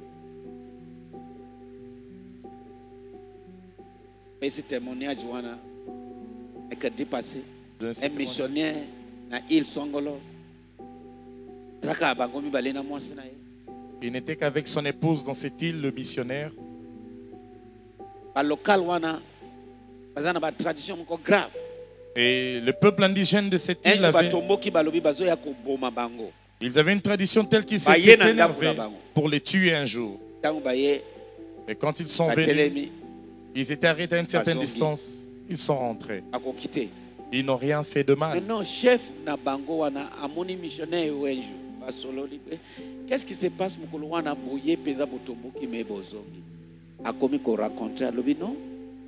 Mais ce témoignage, wana, est que dépassé. Je ne sais Un pas. missionnaire na île Songolo. Zaka bangomi balena mwasi na ye. Il n'était qu'avec son épouse dans cette île, le missionnaire. Ba local wana bazana ba tradition moko grave. Et le peuple indigène de cette île Un avait, batomboki balobi bazo ya ko boma bango. ils avaient une tradition telle qu'ils Bah, s'étaient yena énervés ndakula bango. pour les tuer un jour. Tango baye Et quand ils sont venus, batelemi ils étaient arrêtés à une certaine Bazongi. distance. Ils sont rentrés. ako kite. Ils n'ont rien fait de mal. Maintenant chef na bango wana amoni missionnaire wenju basolo lipe. Qu'est-ce qui se passe mukolo wana boye peza botomboki me bozongi. Akomi ko raconter lobi non.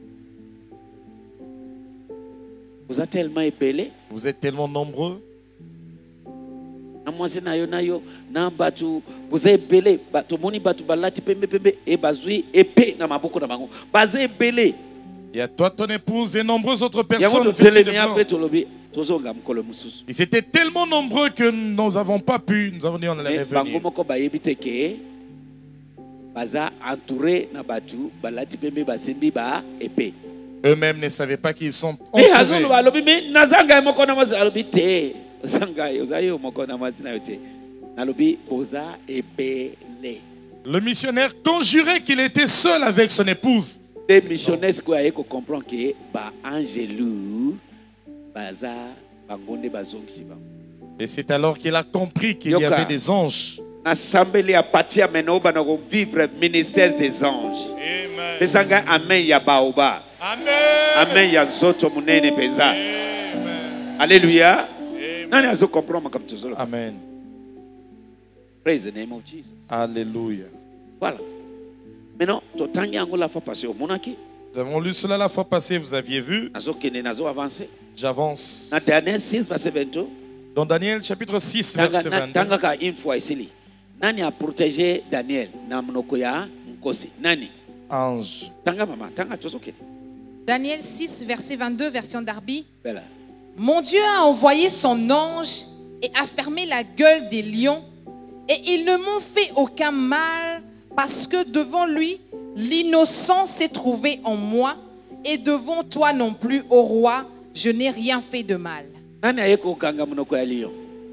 Vous êtes tellement épelé. Vous êtes tellement nombreux. Amwasi na yo na yo na batu vous êtes épelé bato moni batu balati pembe pembe e bazui épée na maboko na bango. Bazé épelé. Il y a toi, ton épouse et nombreuses autres Yango personnes. to vêtues de telemi blanc. après tolobi tozonga mukolo mususu. Ils étaient tellement nombreux que nous n'avons pas pu. Nous avons dit on allait Mais bango revenir. moko bayebi te ke baza entouré na batu balati pembe basimbi ba épée. Eux-mêmes ne savaient pas qu'ils sont Mais azolo entourés. balobi mais nazanga moko na mwasi alobi te. Zanga yo zayo moko na mwasi na yo te. Nalobi boza épelé. Le missionnaire conjurait qu'il était seul avec son épouse. Les missionnaires quoi yeko comprendre que ba angelu baza bangonde bazongisi bango. Et c'est alors qu'il a compris qu'il y Yoka. avait des anges. Assemblée à partir maintenant bana ko vivre ministère des anges. Amen. Bezanga amen ya baoba. Amen. Amen ya zoto munene peza. Amen. Alléluia. Nani azo comprendre comme tozolo. Amen. Praise the name of Jesus. Alléluia. Voilà. Maintenant, totangi ango la fois passée au monaki. Nous avons lu cela la fois passée, vous aviez vu. Nazo kene nazo avancer. J'avance. Na Daniel six verset vingt-deux. Dans Daniel chapitre six, Tanga verset na- vingt-deux. tanga ka une fois ici. Nani a protégé Daniel na mnoko ya nkosi? Nani? Ange. Tanga mama, tanga tozo kene. Daniel six, verset vingt-deux, version Darby. Bella. Mon Dieu a envoyé son ange et a fermé la gueule des lions, et ils ne m'ont fait aucun mal, parce que devant lui, l'innocent s'est trouvé en moi, et devant toi non plus, ô roi, je n'ai rien fait de mal. Nani ayeko kanga mnoko ya lion?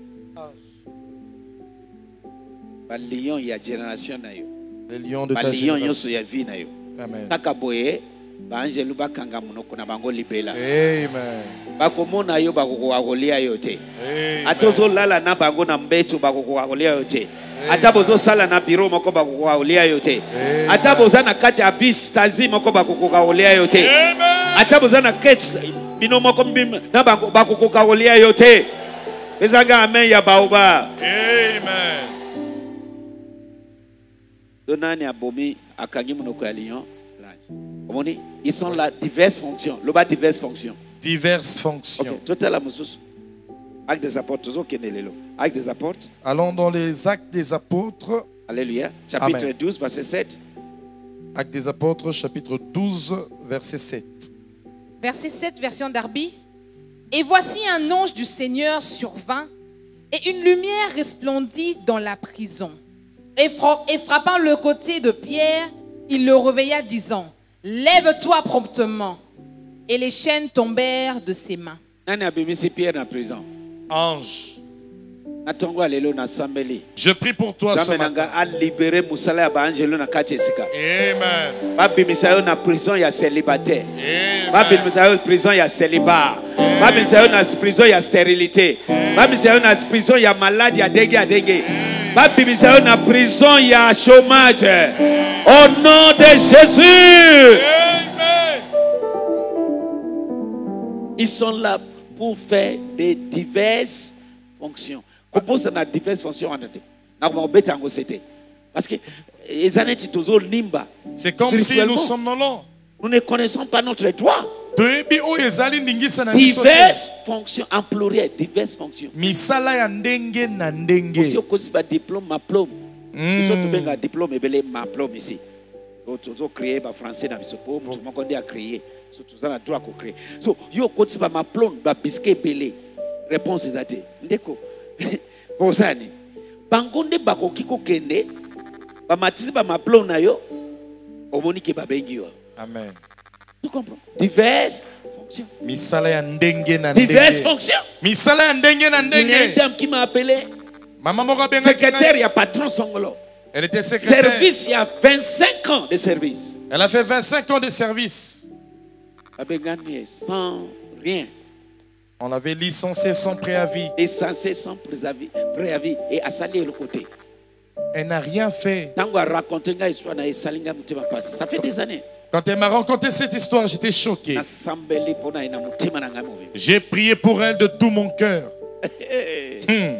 Ba lion ya génération na yo. Les lions de Ba ta lion génération. yoso ya vie na yo. Amen. Kaka boye ba angelu ba kanga munoko na bango libela. Amen. Bakomona yo bakoko akolia yo te. Amen. Atozo lala na bango na mbetu bakoko akolia yo te. Ata bozo sala na biro moko bakoko akolia yo te. Ata boza na kati ya bis tazi moko bakoko akolia yo te. Ata boza na ketch bino moko mbim na bango bakoko akolia yo te. Ezanga amen ya baoba. Amen. Donani abomi akangi munoko ya lion. Omoni, ils sont là diverses fonctions. Le bas diverses fonctions. Diverses fonctions. OK, tout est là mususu. Actes des apôtres, toujours kenelelo. Actes des apôtres. Allons dans les actes des apôtres. Alléluia. Chapitre Amen. douze, verset sept. Actes des apôtres, chapitre douze, verset sept. Verset sept, version Darby. Et voici un ange du Seigneur survint, et une lumière resplendit dans la prison. Et, fra- et frappant le côté de Pierre, il le réveilla, disant, lève-toi promptement. Et les chaînes tombèrent de ses mains. Nani abimisi Pierre na prison. Ange, Natongo alelo na sambeli. je prie pour toi ce Zambe matin. nanga a libéré musala ya baangelo na kati esika. Amen. Babimisa yo na prison ya célibataire. Amen. Babimisa yo prison ya célibat. Babimisa yo na prison ya stérilité. Babimisa yo na prison ya maladie ya dengue ya dengue. Babimisa yo na prison ya chômage. Au nom de Jésus. Amen. Ils sont là pour faire des diverses fonctions. Compose na diverses fonctions en été. Na ko betango c'était. Parce que les années toujours nimba. C'est comme si nous Spirituellement, sommes dans l'eau. nous ne connaissons pas notre droit. Toyebi oyo ezali ndingisa na biso te. Diverses fonctions en pluriel, diverses fonctions. Misala ya ndenge na ndenge. Aussi au cause ba diplôme, ma diplôme. Mm. Ils ont tout bien diplôme et belé ma diplôme ici. Ils ont créé ba français na biso po, tout le monde a créé. So tout ça na droit ko créer. So yo cause ba ma diplôme ba biscuit belé. Réponse ezate. Ndeko. Bozani. bangonde bakoki kokende bamatisi bamaplo na yo omoni ke babengi yo. Amen. Tu comprends? Diverses fonctions. Misala ya ndenge na Diverses ndenge. fonctions. Misala ya ndenge na Il y a une ndenge. dame qui m'a appelé Maman moko benga secrétaire, il y a patron songolo. Elle était secrétaire. Service, il y a vingt-cinq ans de service. Elle a fait vingt-cinq ans de service. Abengani sans rien. On l'avait licenciée sans préavis. Licencié sans préavis, préavis et à salir le côté. Elle n'a rien fait. Tango a raconté une histoire na esalinga mutima passe. Ça fait des années. Quand elle m'a raconté cette histoire, j'étais choqué. Na sambeli pona ina mutima na ngamu. J'ai prié pour elle de tout mon cœur. Hmm.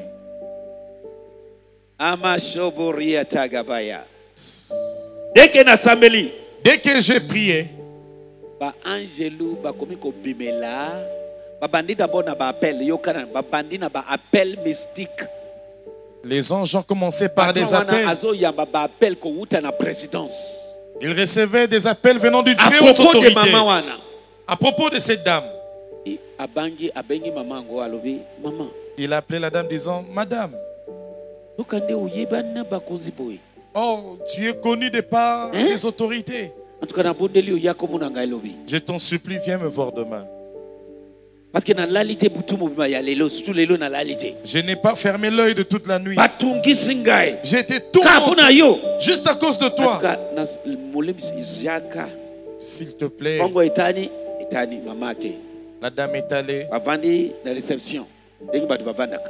Ama shoboria tagabaya. Dès que na sambeli, Dès que j'ai prié, ba angelou ba komi ko bimela, ba bandi d'abord na ba appel yokana, ba bandi na ba appel mystique. les anges ont commencé par des appels. Azo yamba ba appel ko wuta na présidence. Ils recevaient des appels venant d'une À très haute propos de autorité. maman wana. À propos de cette dame, I- Abangi abengi maman ngo alobi maman. il a appelé la dame disant, Madame, Tukande uyebana bakozi boy. oh, tu es connue de par Hein? les autorités. En tout cas na bondeli uyako muna ngai lobi. Je t'en supplie, viens me voir demain. Parce que na lalité butu mobima ya lelo, surtout lelo na lalité. Je n'ai pas fermé l'œil de toute la nuit. Batungisi ngai. J'étais tout Kapuna yo. juste à cause de En tout toi. cas na molim ziaka. S'il te plaît, Bongo etani etani mamake. la dame est allée. Bavandi na réception. Dengi batu bavandaka.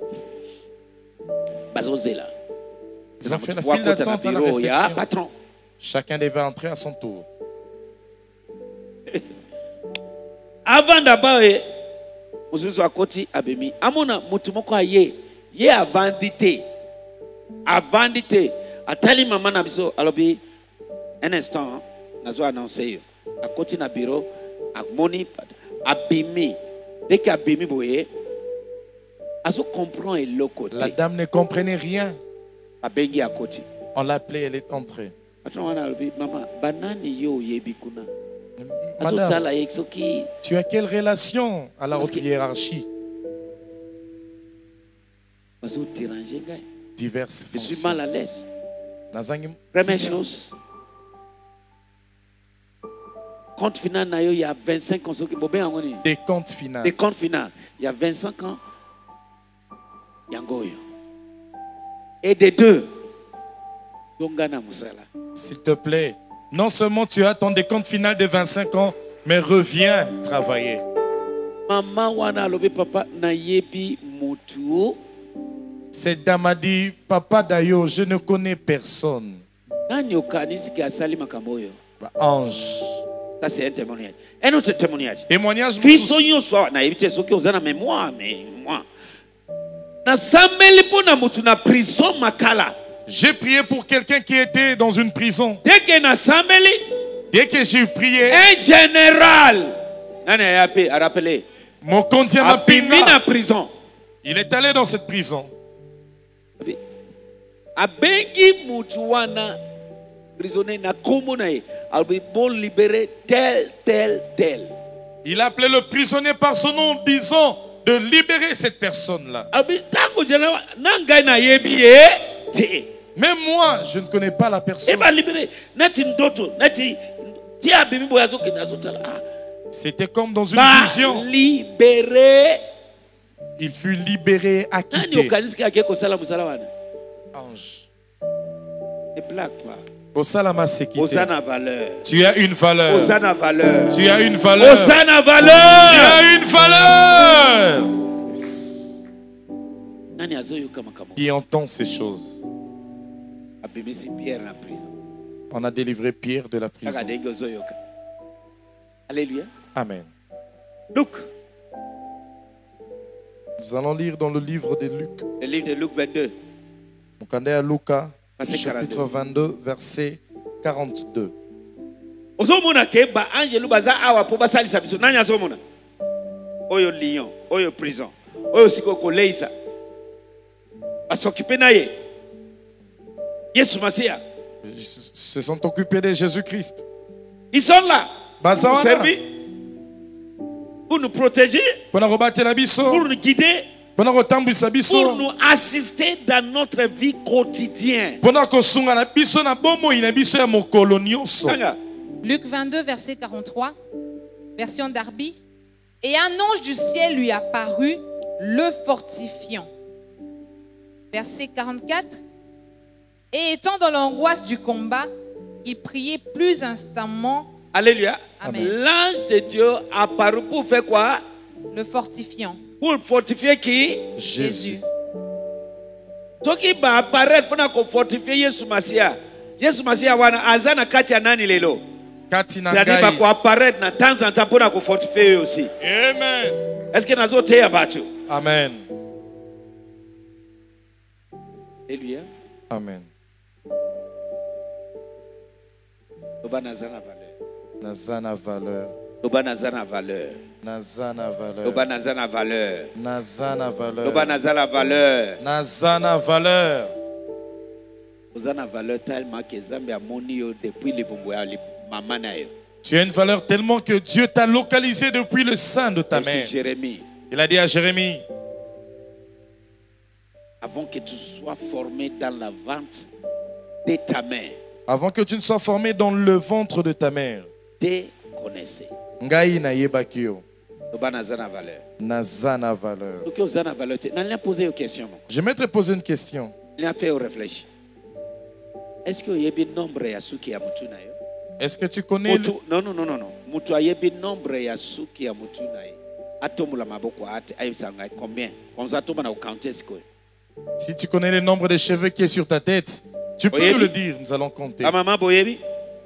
Bazozela. Ils ont fait la Wakota file na d'attente à la bureau ya réception. patron. Chacun devait entrer à son tour. Avant d'abord, mususu akoti abemi. Amona mutu moko aye. Ye avandite. Avandite. Atali mama na biso alobi un instant nazo annoncer yo. Akoti na bureau amoni abimi. Dès que abimi boye azo comprend et le côté. La dame ne comprenait rien. Abengi akoti. On l'appelait, elle est entrée. Patron wana alobi mama banani yo yebi kuna. Azo Madame, tala yexoki. tu as quelle relation à la Parce haute que- hiérarchie? Azo déranger ngai. Diverses Je suis fonctions. mal à l'aise. Nazangi- Première chose, compte final, na yo, il y a vingt-cinq ans. soki bobe yango nini? Des comptes finaux. Les comptes finaux, il y a vingt-cinq ans. Yangoyo. Et des deux, Yongana Musala. S'il te plaît, non seulement tu as ton décompte final de vingt-cinq ans, mais reviens travailler. Maman wana lobe papa na yebi mutu. Cette dame a dit, Papa Dayo, je ne connais personne. Nani okanisi ki asali makambo yo? Bah, ange. Ça c'est un témoignage. Un autre témoignage. Témoignage. Biso nyonso na yebi te soki ozana mémoire mais moi. Na sambeli pona mutu na prison makala. J'ai prié pour quelqu'un qui était dans une prison. Dès que na sambeli, Dès que j'ai prié, un général. Nani a appelé, a rappelé. mon compte m'a Abimi na pinga. prison. Il est allé dans cette prison. Abengi mutu wana prisonnier na kombo na ye. Albi bon libérer tel tel tel. Il a appelé le prisonnier par son nom, disant de libérer cette personne-là. Albi tango général na ngai na yebi ye te. Même moi, je ne connais pas la E personne. ba libérer neti ndoto neti ti abimi boya zo kenda zo tala. Ah. C'était comme dans une Ba vision. libérer. Il fut libéré, Nani acquitté. okanisi ki akeko sala musala wana? Ange. E black toi. Osalama Sekite. Osana valeur. Tu as une valeur. Osana valeur. Tu as une valeur. Osana Tu valeur. as une valeur. Nani azoyoka makambo? Qui entend ces choses? Abimisi Pierre na prison. On a délivré Pierre de la prison. Kaka ndenge ozoyoka. Alléluia. Amen. Luc, Nous allons lire dans le livre de Luc. le livre de Luc vingt-deux. Mukande à Luca, Verset chapitre quarante-deux. vingt-deux, verset quarante-deux. Ozomona ke ba angelu baza awa po basalisa biso. Nani azomona? Oyo lion, oyo prison. Oyo siko koleisa. Asokipe na ye. Yesu Masia. Ils se sont occupés de Jésus-Christ. Ils sont là. Baza Pour wana. servir. Pour nous protéger. Pona kobatela biso, Pour nous guider. Mpona kotambwisa pour biso. nous assister dans notre vie quotidienne. Mpona kosunga na biso na bomoi na biso ya mokolo nyonso. Tanga. Luc vingt-deux, verset quarante-trois, version Darby. Et un ange du ciel lui apparut, le fortifiant. Verset quarante-quatre. Et étant dans l'angoisse du combat, il priait plus instamment. Alléluia. Amen. L'ange de Dieu apparu pour faire quoi? Le fortifiant. Pour fortifier qui? Jésus. Ce qui va apparaître pour fortifier Yesu Masia. Yesu Masia wana azana kati ya nani lelo? Kati na C'est-à-dire ngai. va apparaître na temps en temps pour fortifier aussi. Amen. Est-ce que nazo te abatu? Amen. Alléluia. Amen. Loba nazana valeur. Nazana valeur. Loba nazana valeur. Nazana valeur. Loba nazana valeur. Nazana valeur. Loba nazana valeur. Nazana valeur. Ozana valeur tellement que Zambi a moni yo depuis le bumbu ya maman na yo. Tu as une valeur tellement que Dieu t'a localisé depuis le sein de ta mère. C'est Jérémie. Il a dit à Jérémie, avant que tu sois formé dans la vente de ta mère, avant que tu ne sois formé dans le ventre de ta mère, te connaissez. ngai na yebaki yo. Loba nazana valeur. Nazana valeur. Donc ozana valeur te. N'a posé une question. Je vais te poser une question. Il a fait réfléchir. Est-ce que y a bien nombre ya suki ya mutu na yo? Est-ce que tu connais le... Non non non non non. Mutu ayebi nombre ya suki ya mutu na yo. Atomula maboko ati ayisanga combien? On s'atoma na compter siko. Si tu connais le nombre de cheveux qui est sur ta tête, tu peux Oyebi. nous le dire, nous allons compter. La maman boyebi.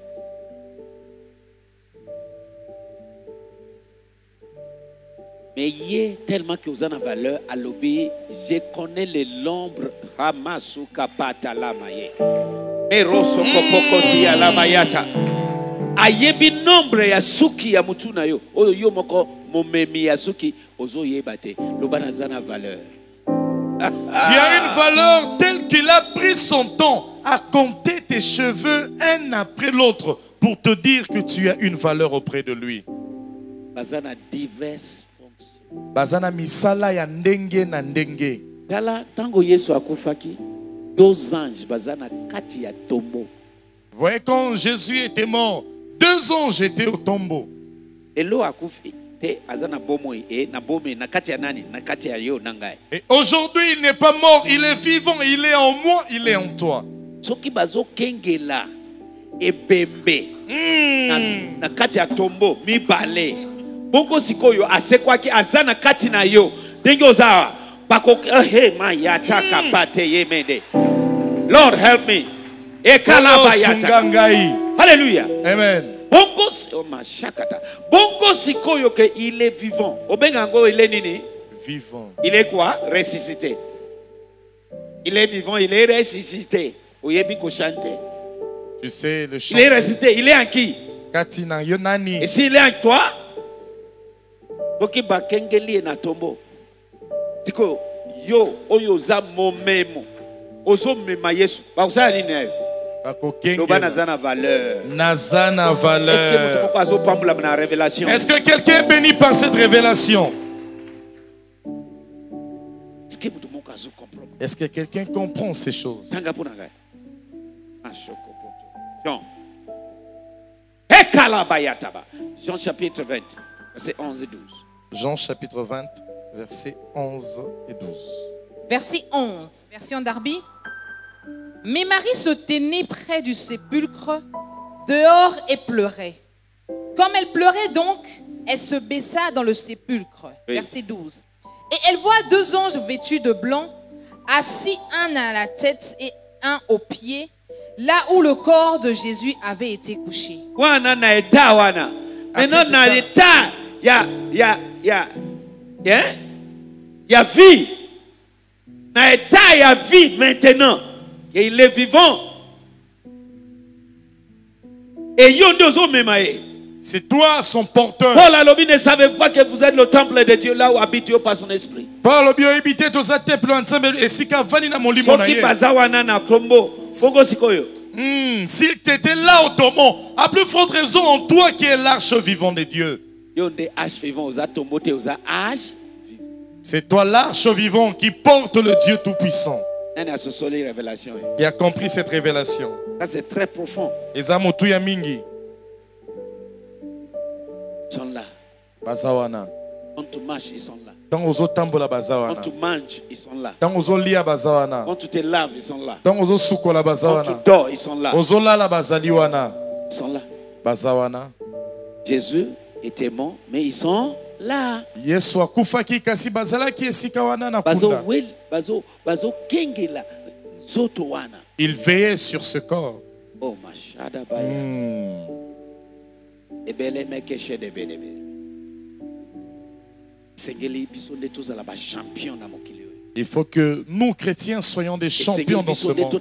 Mais il est tellement que vous avez une valeur à l'obéir. Je connais les nombres. Hamasuka patalamaye. Eroso kopokoti ya lamayata. Ayebi nombre ya suki ya mutu na yo. Oyo yo moko momemi ya suki. Ozo yebate. Lobana zana valeur. Tu as une valeur telle qu'il a pris son temps à compter tes cheveux un après l'autre pour te dire que tu as une valeur auprès de lui. Bazana diverses fonctions. Bazana misala ya ndenge na ndenge. Gala tango Yesu akufaki. Deux anges bazana kati ya tombeau. Vous voyez, quand Jésus était mort, deux anges étaient au tombeau. Elo akufi te azana bomoi e na bomi na kati ya nani na kati ya yo nangai. Et aujourd'hui, il n'est pas mort, il est vivant, il est en moi, il est en toi. Soki bazo kengela ebembe na, na kati ya tombeau mibale. Bongo sikoyo asekwaki azana kati na yo. Denge ozawa bako he ma yataka pate yemende. Lord help me. Ekala bayata. Hallelujah. Amen. Bongo oh mashakata. Bongo sikoyo que il est vivant. Obengango il est nini? Vivant. Il est quoi? Ressuscité. Il est vivant, il est ressuscité. Oyebi ko chanter. Tu sais, le chant. Il est ressuscité, il est en qui? Katina Yonani. Et s'il est en toi, boki bakengeli na tombo. Siko yo oyo za momemo. Ozo mema Yesu. Ba usala nini nayo? Loba nazana valeur. Nazana valeur. Est-ce que vous pouvez pas pambula na révélation? Est-ce que quelqu'un est béni par cette révélation? Est-ce que vous pouvez pas comprendre? Est-ce que quelqu'un comprend ces choses? Tanga pona ngai. Ashoko poto. Jean. Ekala bayataba. Jean chapitre vingt, verset onze et douze. Jean chapitre vingt, versets onze et douze. Verset onze, version Darby. Mais Marie se tenait près du sépulcre, dehors, et pleurait. Comme elle pleurait donc, elle se baissa dans le sépulcre. Oui. Verset douze. Et elle voit deux anges vêtus de blanc, assis un à la tête et un aux pieds, là où le corps de Jésus avait été couché. Wana na eta wana. Maintenant na eta ya ya ya ya ya vie. Na eta ya vie maintenant. Et il est vivant. Et yondozo memae. C'est toi son porteur. Paul Alobi ne savait pas que vous êtes le temple de Dieu là où habite Dieu par son esprit. Paul Alobi habité tous à temple ensemble et si kavani na molimo na Soki ye. bazawana na krombo. Bongo sikoyo. Hmm, s'il t'était là au tombeau, à plus forte raison en toi qui est l'arche vivant de Dieu. Yonde H vivant aux atomote aux H. C'est toi l'arche vivant qui porte le Dieu Tout-Puissant. Nani asosoli révélation. Qui a compris cette révélation. Ça c'est très profond. Les amotuya mingi. Ils sont là. Bazawana. Quand tu marches, ils sont là. Dans ozo tambola Quand bazawana. tu manges, ils sont là. Dans ozo lia bazawana. Quand tu te laves, ils sont là. Dans ozo sukola Quand bazawana. tu dors, ils sont là. Ozo lala bazaliwana. Ils sont là. Bazawana. Jésus était mort, mais ils sont là. Yesu akufaki kasi bazalaki esika wana na Bazo kunda. wel, bazo, bazo kengela, zoto wana. Il veillait sur ce corps. Oh mashada bayat. Hmm. Ebele mekeshe de benebe. Sengeli biso nde tozala ba champion na mokili oyo. Il faut que nous, chrétiens, soyons des champions dans ce monde.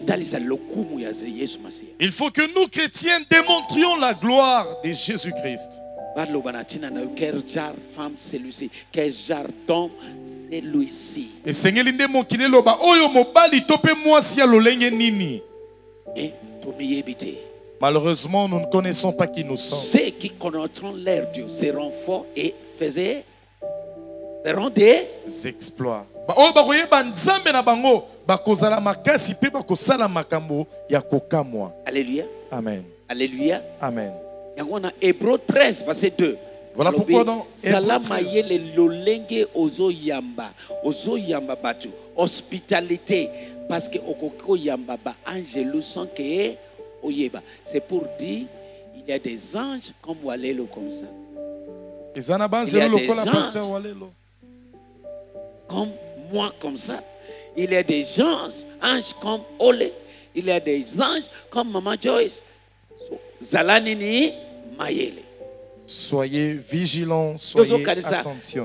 Il faut que nous, chrétiens, démontrions la gloire de Jésus-Christ. Quel genre femme celui-ci, quel genre d'homme celui-ci. Et Seigneur, l'inde mokile loba oyo mobali tope mwasi ya lolenge nini. Et tomiyebite. Malheureusement, nous ne connaissons pas qui nous sommes. Ceux qui connaîtront leur Dieu seront forts et faisaient, feront des exploits. Oyo bakoyeba nzambe na bango bakozala makasi pe bakosala makambo ya kokamwa. Alléluia. Amen. Alléluia. Amen. Yangona Hébreux treize verset deux. Voilà pourquoi dans Salama yele lolenge ozo yamba, ozo yamba batu, hospitalité parce que okoko yamba ba angelo sans que oyeba. C'est pour dire il y a des anges comme Walelo comme ça. Il y a des anges comme moi comme ça. Il y a des anges, anges comme Ole. Il y a des anges comme Maman Joyce. Zalanini Mayele. Soyez vigilants, soyez attention.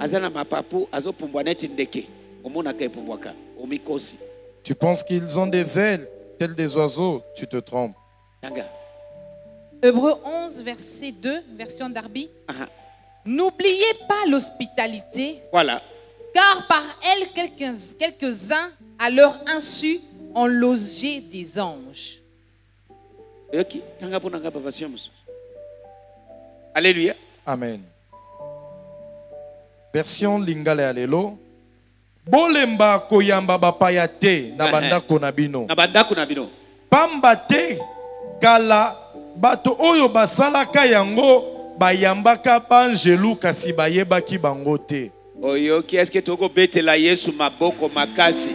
Tu penses qu'ils ont des ailes telles des oiseaux, tu te trompes. Hébreux onze, verset deux, version Darby. N'oubliez pas l'hospitalité. Voilà. Car par elle, quelques, quelques-uns, à leur insu, ont logé des anges. Alléluia. Amen. Version Lingale Alelo. Bolemba koyamba bapaya te na bandako na bino. Na bandako na bino. Pamba te kala bato oyo basalaka yango bayambaka banjelu kasi bayebaki bango te. Oyo ki est-ce que toko betela Yesu maboko makasi?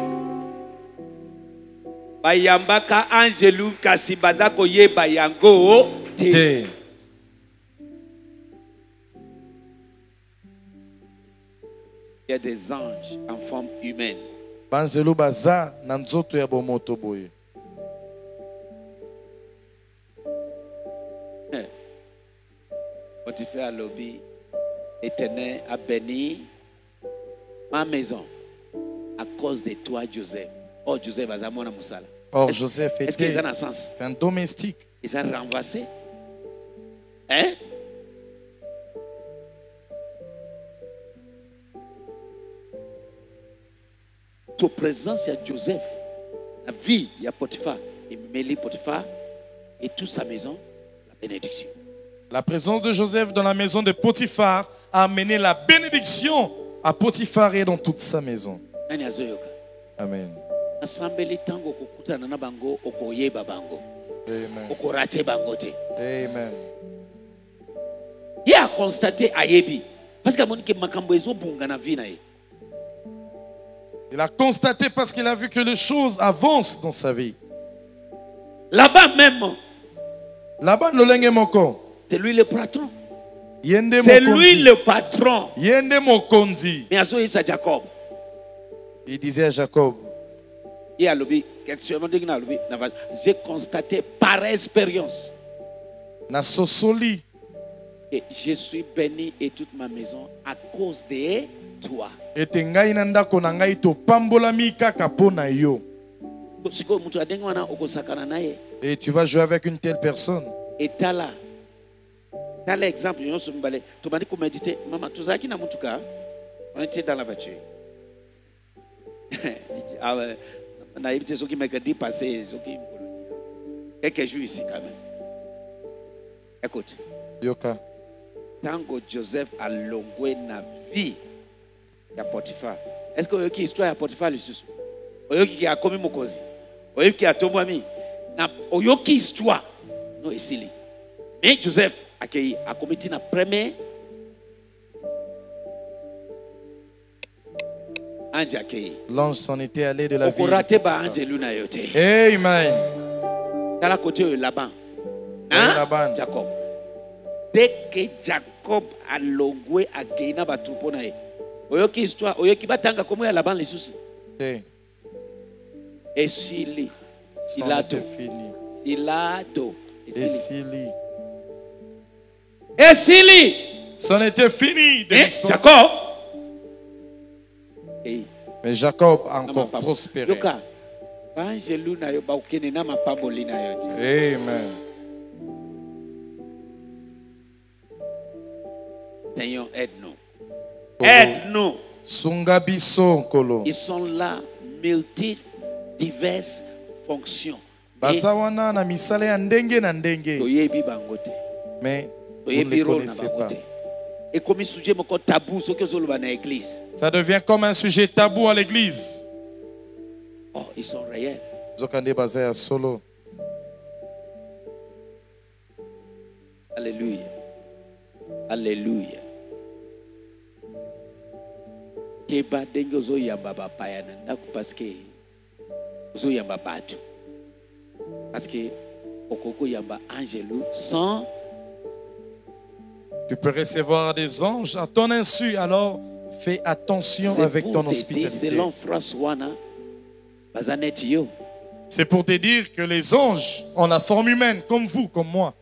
Bayambaka angelu kasi bazako yeba yango te. te. Il y a des anges en forme humaine. Banzelu baza na nzoto ya bomoto boye. Potiphar a lobby, l'Éternel a béni ma maison à cause de toi, Joseph. Oh, Joseph a zamona musala. Or, Joseph était est-ce qu'ils ont un sens? un domestique. Ils ont renversé. Hein? Ta présence, il y a Joseph. La vie, il y a Potiphar. Et Mélie Potiphar et toute sa maison, la bénédiction. La présence de Joseph dans la maison de Potiphar a amené la bénédiction à Potiphar et dans toute sa maison. Amen. Amen. Amen. Il a constaté Ayebi. Parce que il a constaté parce qu'il a vu que les choses avancent dans sa vie. Là-bas même. Là-bas, moko. C'est lui le patron. C'est lui le patron. Yende mokonzi. Mais à Jacob. Il disait à Jacob. J'ai constaté par expérience. Na sosoli. Et je suis béni et toute ma maison à cause de toi. Et tu vas jouer avec une telle personne. Et t'as là. T'as l'exemple. Tu m'as dit qu'on méditer. Maman, tu sais qui n'a pas on était dans la voiture. On a eu des gens qui m'ont dit passer. Quelques jours ici quand même. Écoute. Yoka. Tant que Joseph a longué la vie, ya Potiphar. Est-ce que oyoki histoire ya Potiphar lisusu? Oyoki ki akomi mokozi. Oyoki ki atombwami. Na oyoki histoire no esili. Mais Joseph akei akomiti na premier ange akei. L'ange s'en était allé de la ville. Okorate ba ange luna yote. Amen. Tala côté Laban. Oui, Hein? Laban. Jacob. Dès que Jacob a longwe akei na batu pona ye. Oyoki histoire, oyoki batanga komo ya Laban lisusu. Eh, Esili. c'en Silato. était fini. Silato. Et Sili. Esili. C'en était fini de Eh, l'histoire. Jacob. Eh, Mais Jacob a na encore mapambo. prospéré. Yoka. Angelu na yo ba ukene na mapambo lina yote. Amen. Seigneur, aide-nous. Oh. Aide-nous. Sungabiso Kolo. Ils sont là, multi, diverses fonctions. Et Baza wana na misala ya ndenge na ndenge. toyebi bangote. Mais vous ne Toyebi les rôle na connaissez pas. bangote. Et comme sujet moko tabou soki ozoloba na église. Ça devient comme un sujet tabou à l'église. Oh, ils sont réels. Zokande baza ya solo. Alléluia. Alléluia. Keba denge ozo yamba bapaya na ndako parce que ozo yamba batu. Parce que okoko yamba angelu sans Tu peux recevoir des anges à ton insu, alors fais attention c'est avec pour ton te dire hospitalité. selon François na bazanet yo. C'est pour te dire que les anges ont la forme humaine, comme vous, comme moi.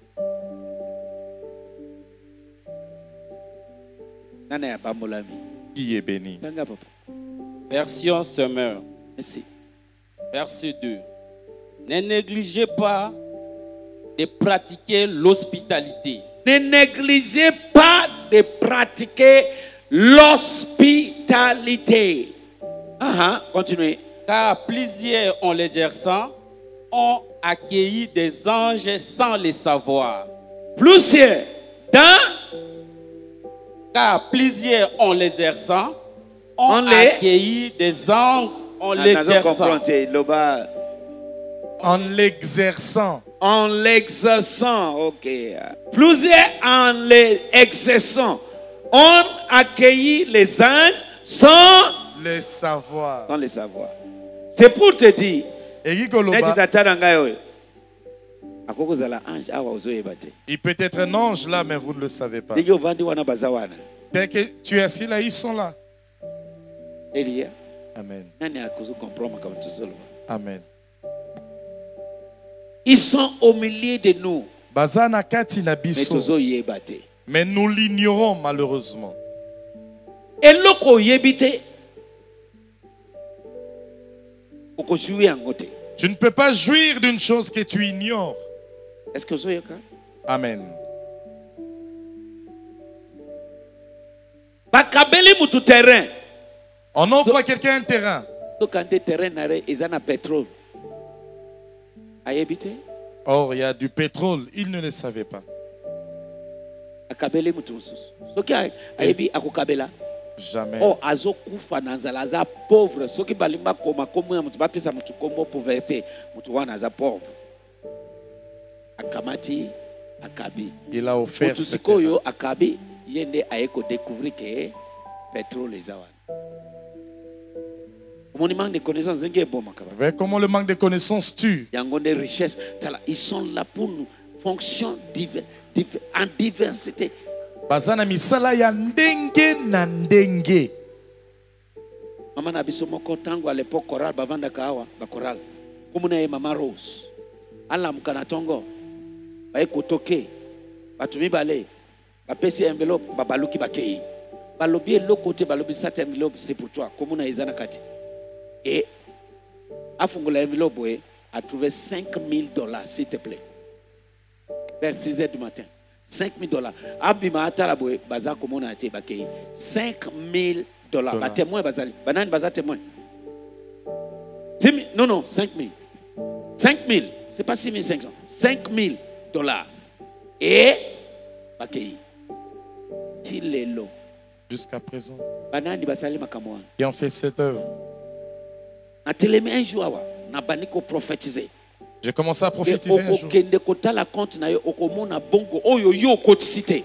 Nana ya bamolami. Qui est béni. Tanga papa. Version Semeur, Merci. verset deux. Ne négligez pas de pratiquer l'hospitalité, Ne négligez pas de pratiquer l'hospitalité. Ah ah, continuez. car plusieurs en l'exerçant ont accueilli des anges sans le savoir. Plusieurs dans Car plusieurs en l'exerçant ont On les- accueilli des anges en Ah, nazo l'exerçant. comprendre, loba. En l'exerçant. En l'exerçant, ok. Plusieurs en l'exerçant ont accueilli les anges sans, Le savoir. sans le savoir. C'est pour te dire, Et neti Koloba, tata na ngai oyo, akoko zala ange awa ozoyeba te. il peut être un ange là, mais vous ne le savez pas. Ndenge ovandi wana baza wana. Dès que tu es assis là, ils sont là. Elia, Amen. nani akozo comprendre comme tozoloba. Amen. Ils sont au milieu de nous, Baza na kati na mais biso. tozoyeba te. Mais nous l'ignorons malheureusement. Eloko oyebi te, okozwi yango te. Tu ne peux pas jouir d'une chose que tu ignores. Est-ce que ozoyoka? Amen. Bakabeli mutu terrain. On offre à quelqu'un un terrain. Soki ande terrain na re eza na pétrole. Ayebi te? Or, il y a du pétrole. Il ne le savait pas. Akabeli mutu mosusu. Soki a- ayebi akokabela. Jamais. Oh, azokufa na nzala aza pauvre. Soki balimba koma komo ya mutu bapesa mutu kombo pauvreté. Mutu wana aza pauvre. Akamati akabi. Il a offert Mutu ce terrain. sikoyo akabi yende aye ko découvrir que pétrole eza wana. Omoni manque de connaissance zenge eboma kaba. Vous voyez comment le manque de connaissances tue. Yango de richesse. Tala, ils sont là pour nous. Fonction diver, diver, en diversité. Baza na misala ya ndenge na ndenge. Mama na biso moko tango à l'époque choral bavanda kawa ba choral. Komuna ye mama Rose. Ala mukana tongo. Ba ekotoke. Batumi bale. Ba pesi enveloppe ba baluki bakei. Balobi eloko te balobi cette enveloppe c'est pour toi. Komuna ezana kati. Et afungula enveloppe we a trouvé cinq mille dollars s'il te plaît. Vers six heures du matin. cinq mille dollars. Abima atala boy baza komona ate bakei. cinq mille dollars. Ba témoin bazali. Banani baza témoin. six mille. Non non, cinq mille. cinq mille. C'est pas six mille cinq cents. cinq mille dollars. Et bakei. Tilelo. jusqu'à présent, banani basali makambo wana. qui ont fait cette œuvre. Na telemi un jour awa na baniko prophétiser. J'ai commencé à prophétiser un jour. Okokende kotala compte na yo okomona bongo oyo yo kotisite.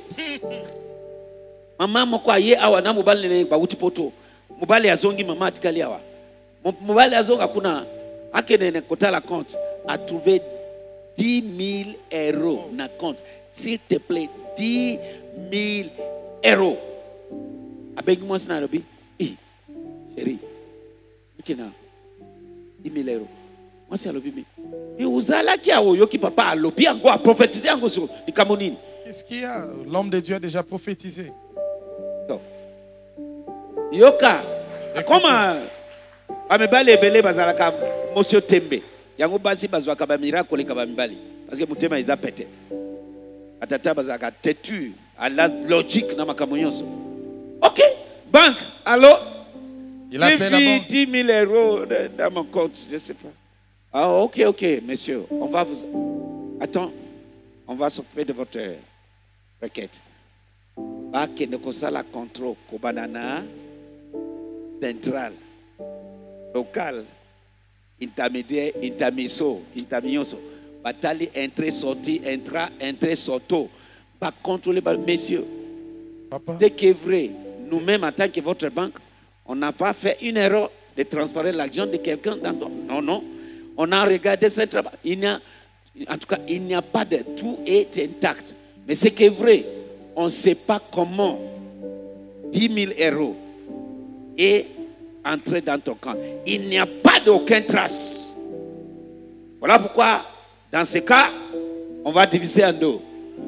Mama moko aye awa na mobali ne ba uti poto. Mobali azongi mama atikali awa. Mobali azonga kuna akene ne kotala compte a trouvé dix mille euros na compte. S'il te plaît, dix mille euros. Abengi moi na lobi. Eh, chérie. Mikina. dix mille euros. Moi c'est lobi mais. Mais uzala ki awo yo ki papa a lobi ango a prophétiser ango sur ikamonini. Qu'est-ce qu'il y a? L'homme de Dieu a déjà prophétisé. Donc, yoka. Comment amebali ebele bazalaka monsieur Tembe. Yango basi bazwaka ba miracle ka ba mibali parce que mutema iza pete. Atata bazaka têtu à la logique na makambo nyonso. OK, banque, allô? Il appelle la banque. dix mille euros dans mon compte, je ne sais pas. Ah, ok, ok, monsieur, on va vous... Attends, on va s'occuper de votre requête. Bah, que ne cosa la contrôle, Kobanana, central, local, intermédiaire, intermisso, intermioso. Batali, entrée, sortie, intra, entrée, sorto. Pas contrôler, messieurs. C'est qui est vrai. Nous-mêmes, en tant que votre banque, on n'a pas fait une erreur de transférer l'argent de quelqu'un dans ton... Non, non. On a regardé ce travail. Il n'y a, en tout cas, il n'y a pas de... Tout est intact. Mais ce qui est vrai, on ne sait pas comment dix mille euros est entré dans ton compte. Il n'y a pas d'aucune trace. Voilà pourquoi, dans ce cas, on va diviser en deux.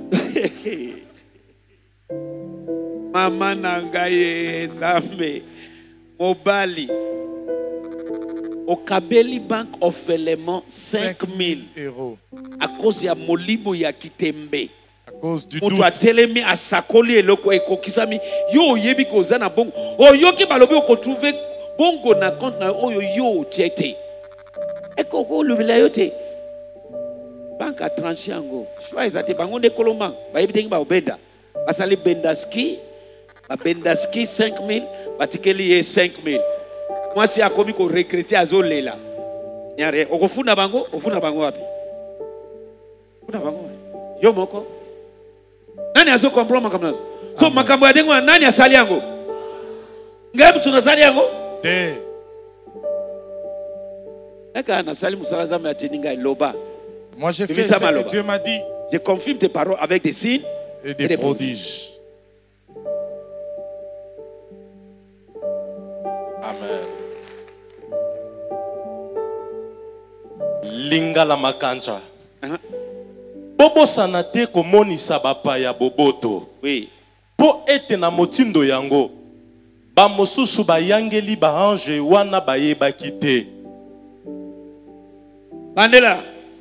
Maman Nangaye Zambe Mobali au Kabeli Bank offertement cinq mille euros à cause ya molimo ya kitembe. À cause du doute. doute. Mutu atelemi asakoli eloko ekokisami yo yebi koza na bongo. Oyo ki balobi ko trouver bongo na compte na oyo yo tiete. Eko ko lubila yote. Banque a tranché ango. Choix ezate bango de kolomba. Ba yebi ba obenda. Basali bendaski. Ba bendaski cinq mille, batikeli ye cinq mille. Moi si akomi ko recruter azolela. Nyare okofuna bango, ofuna bango wapi? Ofuna bango. Yo moko. Nani azo comprendre makambo nazo? So makambo ya dengo nani asali yango? Ngapi tunasali yango? De. Eka nasali musala za matininga loba. Moi j'ai fait ce que Dieu m'a dit. Je confirme tes paroles avec des signes et des, et des prodiges. Amen. Lingala makanja. Uh-huh. Bobo sanate komonisa bapaya boboto. Oui. Po ete na motindo yango. Ba mosusu bayangeli ba ange wana bayeba kite. Bandela.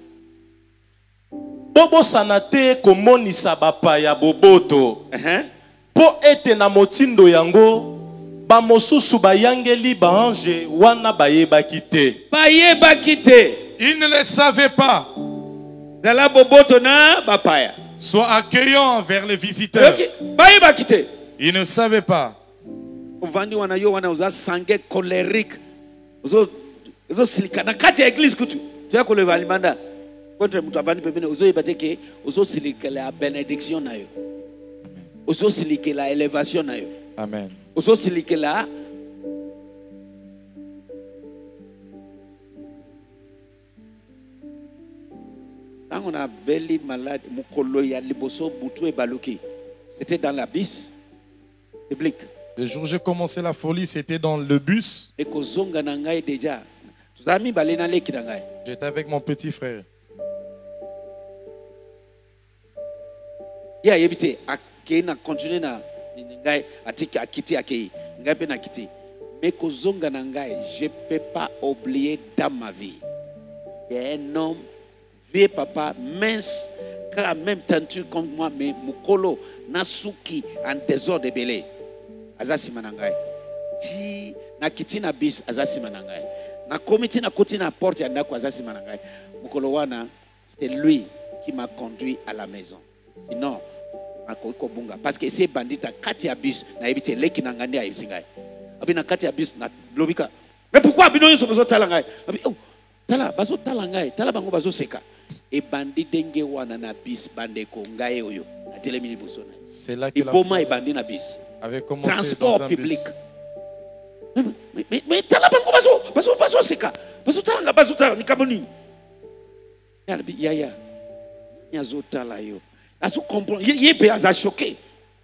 Bobo sanate komonisa bapaya boboto. Uh-huh. Po ete na motindo yango. Ba mosusu bayangeli ba ange wana bayeba kite. Bayeba kite. Ils ne le savaient pas. Dala boboto na bapaya. Sois accueillant vers les visiteurs. Okay. Bayeba kite. Ils ne savaient pas. Ovandi wana yo wana uza sangue colérique. Uzo uzo silika na kati ya église kutu. Tu as koleba limanda. Contre mutu abani pembeni uzo ibateke uzo silika la bénédiction na yo. Uzo silika la élévation na yo. Amen. Uzo silika la on a beli malade mukolo ya liboso butu e baluki. C'était dans la bus public. Le jour où j'ai commencé la folie, c'était dans le bus. Et kozonga na ngai déjà. Tuzami balena leki na ngai. J'étais avec mon petit frère. Ya yebite akei na continuer na ngai atiki akiti akei. Ngai pe na kiti. Mais kozonga na ngai, je peux pas oublier dans ma vie. Il y a un homme vieux papa mince car même tentu comme moi mais mukolo nasuki en désordre belé. Azasi manangai. Ti na kiti na bis azasi manangai. Na komiti na koti na porte ya ndako azasi manangai. Mukolo wana c'est lui qui m'a conduit à la maison. Sinon Ako bunga parce que c'est bandita kati ya bus na ebite leki na ngandi ya ebisingai. Abi na kati ya bus na lobika. Mais pourquoi bino yoso bazo tala ngai? Abi oh tala bazo tala ngai, tala bango bazo seka. E bandi denge wana na bus bande ko ngai oyo. Na telemi liboso na. C'est là que la Iboma e bandi na bus. avait commencé Transport dans un public. bus. Mais mais mais tala bango bazo bazo bazo seka. Bazo tala nga bazo tala ni kaboni. Ya bi ya ya. Ya zo tala yo. Azo comprendre, il est bien choqué.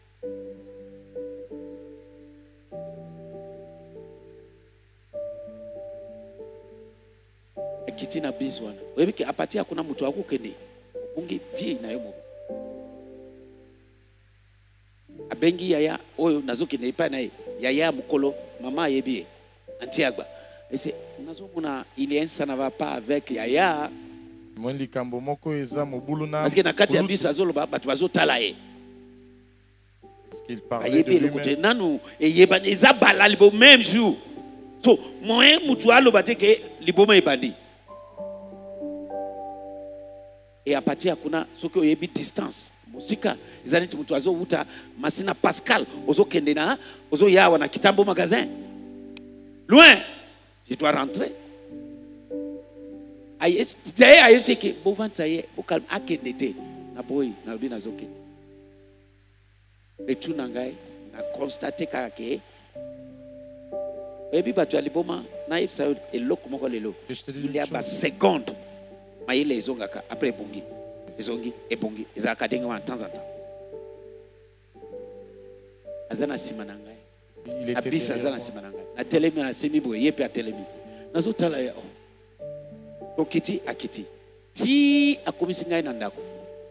Akiti na bizwana. Wewe ke apati hakuna mtu wako kende. Bunge vie na yo. Abengi yaya oyo nazoki ne ipa na yaya mukolo mama yebie antiagba. Ese nazomuna il est ça ne va pas avec yaya. Moi likambo moko eza mobulu na parce que na kati ya bus azoloba batu bazotala ye. Parce qu'il parlait de lui-même. Nanu eyeba eza bala libo même jour. So moyen mutu aloba te ke liboma ebandi. Et à partir kuna soki oyebi distance musika ezali ti mutu azo uta masina Pascal ozo kende na ozo yawa na kitambo magasin. Loin, je dois rentrer. Aye d'ailleurs aye c'est que bon vente aye au calme akende te na boy na lobi na zoke. Et tout nangai na constater ka ke ebi batu aliboma na ifsa eloko moko lelo il y a ba seconde mais il ezonga ka après bongi ezongi e bongi ezaka denga en temps en temps azana simana ngai il était abisa azana simana ngai na telemi na semi boye yepe a telemi nazo tala ya oh okiti akiti ti akomisi ngai na ndako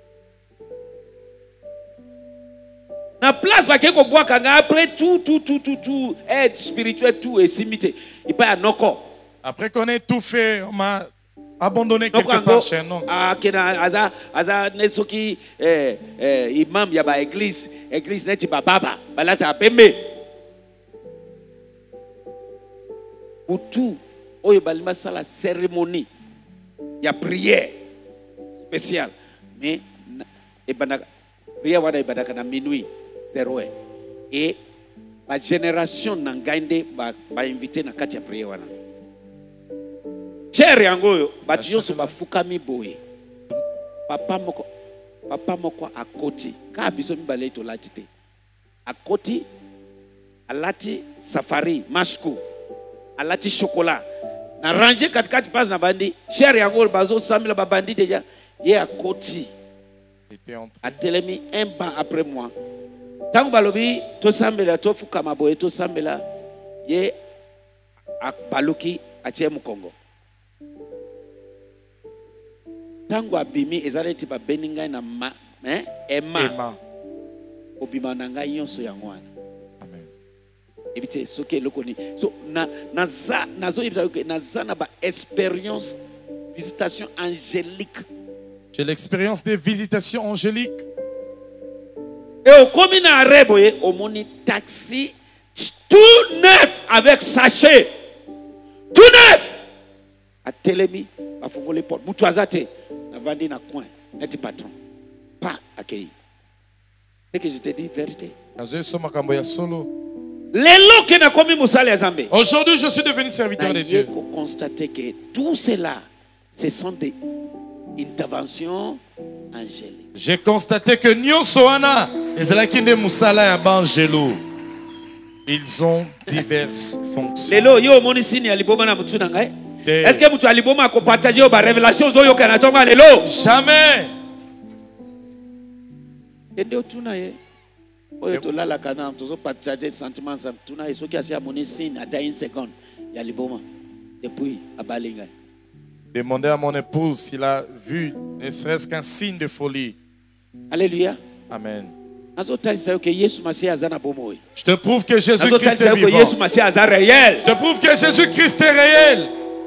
na place ba ke ko bwaka nga après tout tout tout tout tout aide spirituelle tout et simité il pas noko après qu'on ait tout fait on m'a abandonné quelque part chez nous. Ah kena aza aza nesoki eh eh imam ya ba église église neti ba baba balata pembe utu oyo balima sala cérémonie il y a prière spéciale mais et bana prière wana ibadaka na minuit zéro et ma génération nangainde ba ba invité na kati ya prière wana cher yango batu yoso bafukami boye papa moko papa moko akoti ka biso mibale to latite akoti alati safari mashku alati chocolat na ranger katikati pas na bandi cher yango bazo samila ba bandi deja ye akoti atelemi un ban après moi tangu balobi to sambela to fukama boye to sambela ye akbaluki atie mukongo tangu abimi ezaleti ba beninga na ma eh ema obima nanga yonso yangwana amen ebite soke lokoni so na naza nazo ibza naza na ba expérience visitation angélique. J'ai l'expérience des visitations angéliques. Et au commun à Reboye, au moni taxi tout neuf avec sachet. Tout neuf. À Télémi, à Fongo les portes. Moutouazate, à Vandi na coin, net patron. Pas accueilli. C'est que je te dis vérité. Aujourd'hui, je suis devenu serviteur de Dieu. Il faut constater que tout cela, ce sont des interventions angéliques. J'ai constaté que Nyosoana et Zelakinde Moussala et Abangelo, ils ont diverses fonctions. Est-ce que tu as liboma à partager aux révélations zoyo kanatonga lelo? Jamais. Endo tunaye. Oyo to lala kana tozo partager sentiments ça tunaye soki asia moni signe ata une seconde ya liboma depuis abalinga. Demandez à mon épouse s'il a vu ne serait-ce qu'un signe de folie. Alléluia. Amen. Je te prouve que Jésus-Christ est vivant. Je te prouve que Jésus-Christ est réel.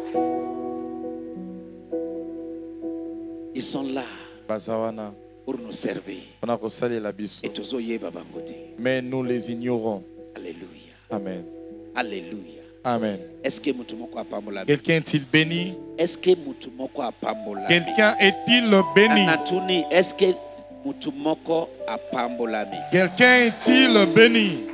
Ils sont là pour nous servir. Et mais nous les ignorons. Alléluia. Amen. Alléluia. Amen. Est-ce que quelqu'un est-il béni? Est-ce que quelqu'un est-il béni? Est-ce que mutu moko apambolami. Quelqu'un est-il béni?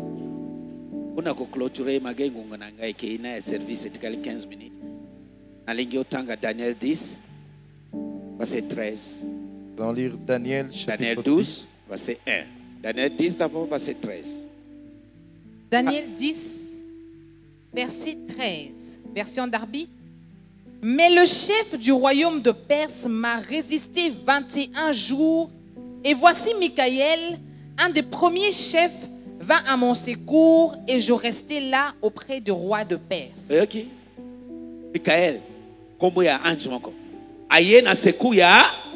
Kuna ko clôturer magengo na ngai ke ina ya service etikali quinze minutes. Nalingi otanga Daniel dix verset treize. Dans lire Daniel chapitre Daniel douze verset un. Daniel dix d'abord verset treize. Daniel dix, verset treize, version Darby. Mais le chef du royaume de Perse m'a résisté vingt et un jours, et voici Michaël, un des premiers chefs, vint à mon secours, et je restai là auprès du roi de Perse. Ok. Michaël, kombo ya ange moko. Aye na secours ya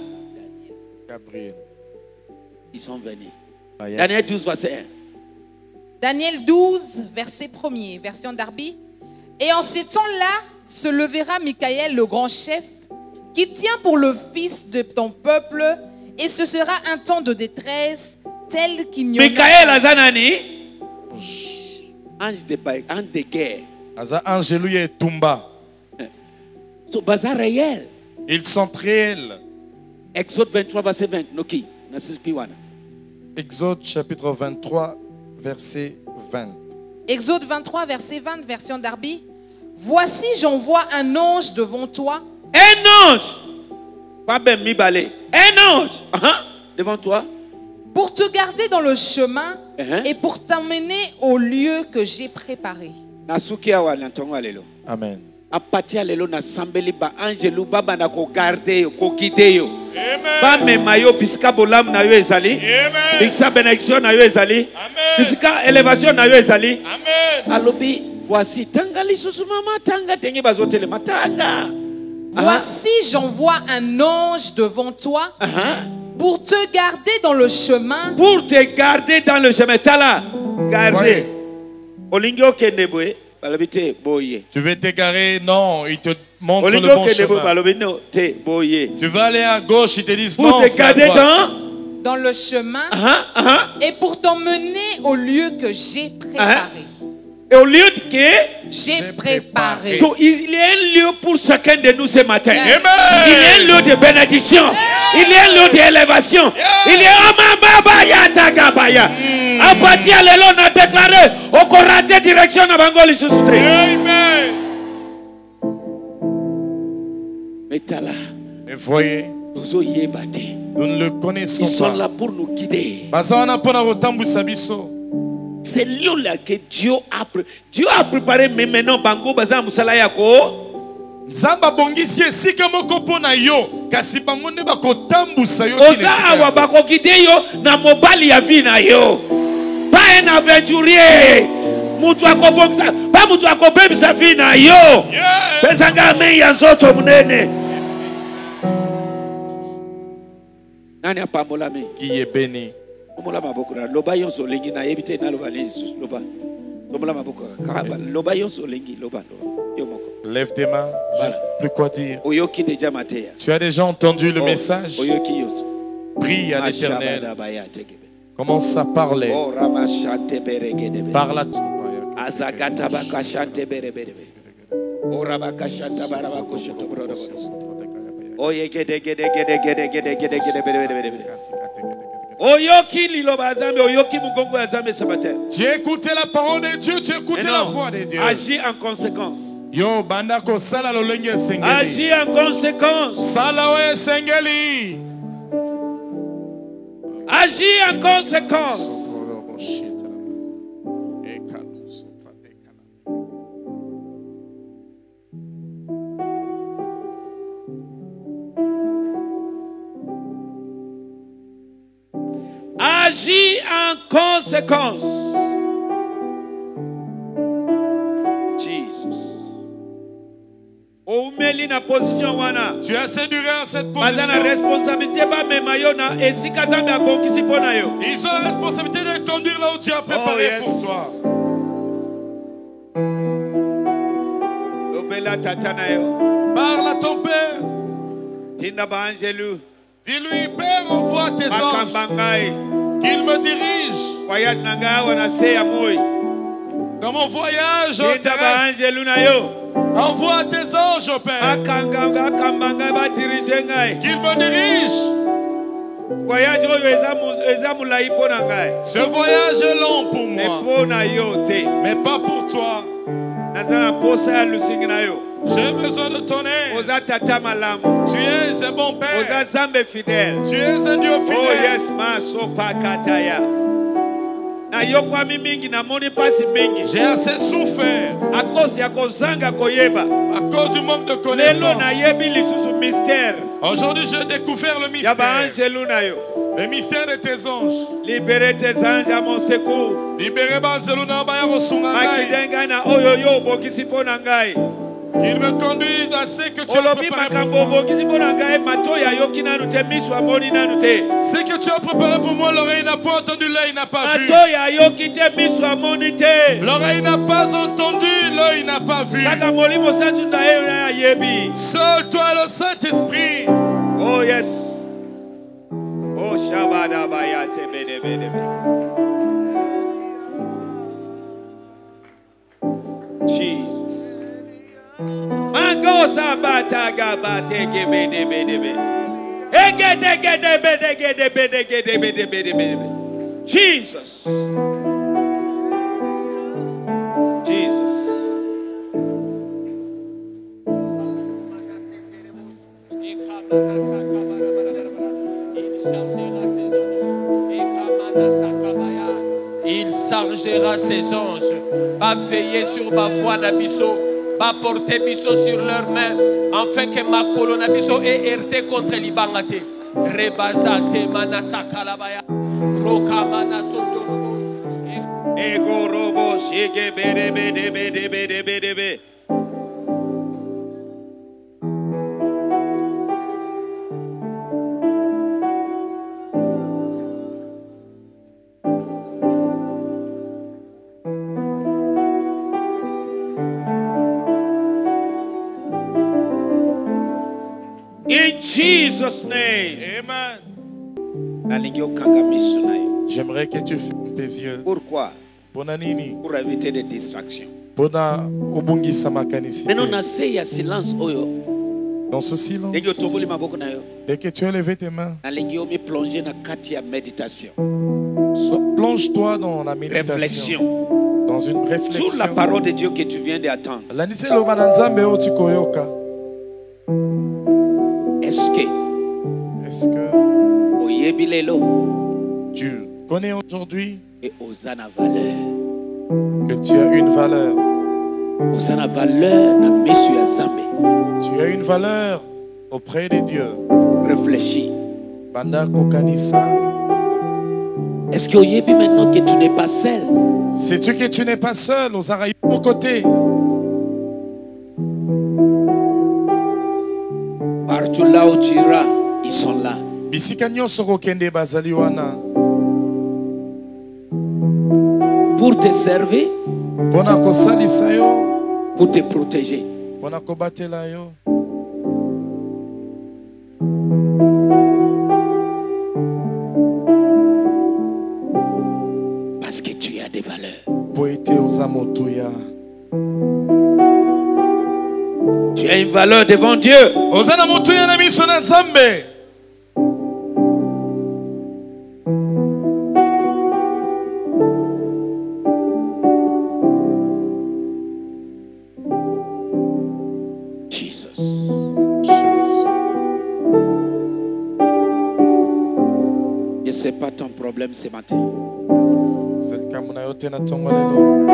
Gabriel. Ils sont venus. Aye. Daniel douze verset un. Daniel douze, verset premier, version Darby. Et en ces temps-là se levera Michaël, le grand chef, qui tient pour le fils de ton peuple, et ce sera un temps de détresse tel qu'il n'y en a. Michaël azanani ange de bail, ange de guerre. Aza Angelou et Tumba. So bazar réel. Ils sont réels. Exode vingt-trois verset vingt. Noki, nasipi wana. Exode chapitre vingt-trois, verset vingt. Exode vingt-trois, verset vingt, version Darby. Voici, j'envoie un ange devant toi. Un ange. Pas ben mi balé. Un ange. Uh-huh. Devant toi. Pour te garder dans le chemin Uh-huh. et pour t'emmener au lieu que j'ai préparé. Nasuki awa nantongo alelo. Amen. Apati alelo na sambeli ba angelu baba na ko garder yo, ko guider yo. Ba mema yo bisika bolam na yo ezali. Bisika bénédiction na yo ezali. Bisika élévation na yo ezali. Amen. Alobi voici tanga lisusu mama tanga tengi bazotele matanga. Voici, j'envoie un ange devant toi Uh-huh. pour te garder dans le chemin. Pour te garder dans le chemin. Tala, garder. Olingio keneboe, balobite boye. Tu veux t'égarer? Non, il te montre le Olingio bon keneboe, chemin. balobino te boye. Tu veux aller à gauche, ils te disent Pour non, te c'est à garder droite. dans. Dans le chemin Uh-huh, uh-huh. et pour t'emmener au lieu que j'ai préparé. Et au lieu de que. J'ai préparé. So, il y a un lieu pour chacun de nous ce matin. Amen. Il y a un lieu de bénédiction. Il y a un lieu d'élévation. Il y a un à partir de là, on a déclaré au courage direction à Bangoli Soustre. Amen. Mais t'as là, Et voyez, nous y batté. nous ne le connaissons Ils sont pas. là pour nous guider. Bazana pona rotambu sabiso. C'est lieu-là que Dieu a, pré- Dieu a préparé, mais maintenant, Bango Baza Moussala Yako. Nzamba bongisi esika moko pona yo kasi bango nde bakotambusa yo Oza awa bako guider yo na mobali ya vie na yo. Pas un aventurier. Mutu akobongisa, pas mutu akobebisa vie na yo. Yeah. Pesanga me ya nzoto munene. Nani apambola me? Qui est béni? Omola maboko na loba yonso lengi na yebite na loba lisu loba. Omola maboko ka loba yonso lengi loba loba. Yo moko. Lève tes mains. Je Voilà. n'ai plus quoi dire. Oyoki deja matea. Tu as déjà entendu le Oh, message? Oyoki yoso. Prie à l'Éternel. Mashabada baya tegebe. Commence à parler. Oh ramashante beregedebe. Parle à tout. Azagata bakashante berebebe. Oh rabakashanta barabakoshoto brodo. Oye gede gede gede gede gede gede gede berebebe. Oyoki liloba azambe oyoki mugongo azambe ce matin. Tu as écouté la parole de Dieu, tu as écouté Mais la non, voix de Dieu. agis en conséquence. Yo, banda ko sala lolenge sengeli. Agis en conséquence. Sala we sengeli. Agis en conséquence. Agis en conséquence. Jesus. Oumeli na position wana. Tu as séduit en cette Bazana position. responsabilité ba mema yo na esika zambe abongisi pona yo. Ils ont la responsabilité de conduire là où Dieu a préparé Oh, yes. pour toi. Obela tatana yo. Parle à ton Père. Tinda ba angelu. Dis-lui, Père, envoie tes anges. Makambangai. Qu'ils me dirigent Wayat nanga wana se ya moi. dans mon voyage Tinda ba terrestre. angelu na yo. Envoie tes anges, Père. Akanga kambanga ba dirige ngai. Qu'ils me dirigent. Voyage oyo eza mu- eza mulai mpo na ngai. Ce voyage est long pour Mais moi, mpo na yo te. mais pas pour toi. Naza na posa ya lusingi na yo. J'ai besoin de ton aide. Oza tata malamu. Tu es un bon Oza père. zambe fidèle. Tu es un Dieu Oh fidèle. yes, maso pakataya. Na yo kwa mi mingi na moni pasi mingi. J'ai assez souffert A cause ya kozanga koyeba. à cause du manque de Lelo connaissance. na yebi lisusu mystère. Aujourd'hui, j'ai découvert le Ya ba mystère. angelu na yo. Le mystère de tes anges. Libérez tes anges à mon secours. Libérez Banzelu na baya kosunga ngai. Makidenga na oyo yo bokisi mpo na ngai. Qu'il me conduise à ce que tu as Olobi préparé pour makambo moi. bokisi mpo na ngai mato ya yoki nanu te miso amoni nanu te. Ce que tu as préparé pour moi, l'oreille n'a pas entendu, l'œil n'a pas vu. Mato ya yoki te miso amoni te. L'oreille n'a pas entendu, l'œil n'a pas vu. Kaka molimo santu na ye na yebi. Seul toi, le Saint-Esprit. Oh yes. Oh shabada bayate bede bede bede. Jesus. Mango sabata gabate ke bede bede bede. Ege de gede bede gede bede gede bede bede bede. Jesus. Jesus. Il chargera ses anges, va veiller sur ma voix d'abisso, va porter biso sur leurs mains, afin que ma colonne abisso est heurtée contre l'ibangate. Rebazate manasakalabaya, roka manasotorobo. Ego robo shige bede bede bede bede bede bede. In Jesus' name. Amen. Nalingi okanga miso na yo. J'aimerais que tu fermes tes yeux. Pourquoi? Pona nini? Pour éviter des distractions. Pona obungisa makanisite. Maintenant na se ya silence oyo. Dans ce silence, Ndenge otoboli maboko na yo. dès que tu as levé tes mains, Nalingi omi plonger na kati ya méditation. so- plonge-toi dans la méditation, Réflexion. dans une réflexion. Sur la parole de Dieu que tu viens d'attendre. Landisa eloba na Nzambe oyo tikoyoka. Est-ce que Est-ce que oyebi lelo tu connais aujourd'hui et osana valeur? que tu as une valeur? Osana valeur na miso ya Nzambe. Tu as une valeur auprès de Dieu. Réfléchis. Banda kokanisa. Est-ce que oyebi maintenant que tu n'es pas seul? Sais-tu que tu n'es pas seul aux araïs de mon côté? Partout là où tu iras, ils sont là. Bisika nyonso kokende bazali wana. Pour te servir, Pona kosalisa yo, pour te protéger. pona kobatela yo. Parce que tu as des valeurs. Po ete oza motuya. Tu as une valeur devant Dieu. Oza na motuya na miso na Nzambe. Jesus. Jésus. Je ne sais pas ton problème ce matin. Cette kamuna yote na tongo lelo.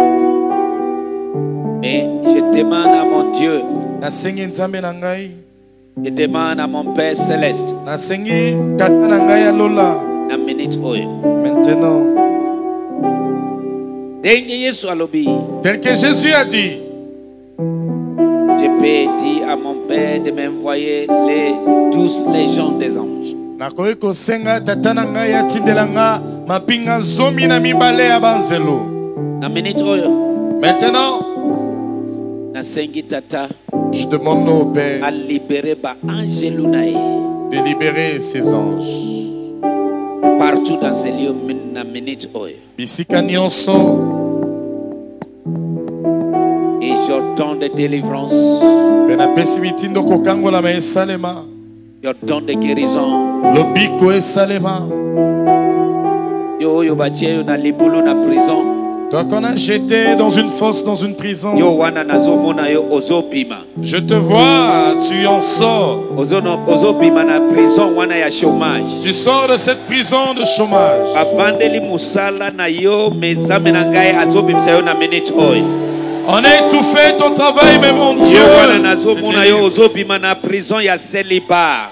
Mais je demande à mon Dieu, Nasengi Nzambe na ngai. je demande à mon Père Céleste, Nasengi tata na ngai ya lola. la minute oyo. Maintenant, Ndenge Yesu alobi, tel que Jésus a dit, je peux dire à mon Père de m'envoyer les douze légions des anges. nakoki kosenga tata na ngai atindela nga mapinga zomi na mibale ya banzelo. La minute oyo, Maintenant, nasengi tata je demande au Père à libérer ba angelu na ye de libérer ses anges. partout dans ces lieux na minute oyo. Bisika nyonso, Et j'ordonne de délivrance, mpe napesi mitindo kokangola ma esalema. j'ordonne de guérison, Lobiko et Salema. Yo oyo batie yo na libulu na prison. Toi qu'on a jeté dans une fosse, dans une prison. Yo wana nazomona yo ozopima. Je te vois, tu en sors. Ozono ozopima na prison wana ya chômage. Tu sors de cette prison de chômage. Avandeli musala na yo mezame na ngai azobimisa yo na minute oil. On a étouffé ton travail, mais mon Dieu. Yo wana nazomona yo ozopima na prison ya célibat.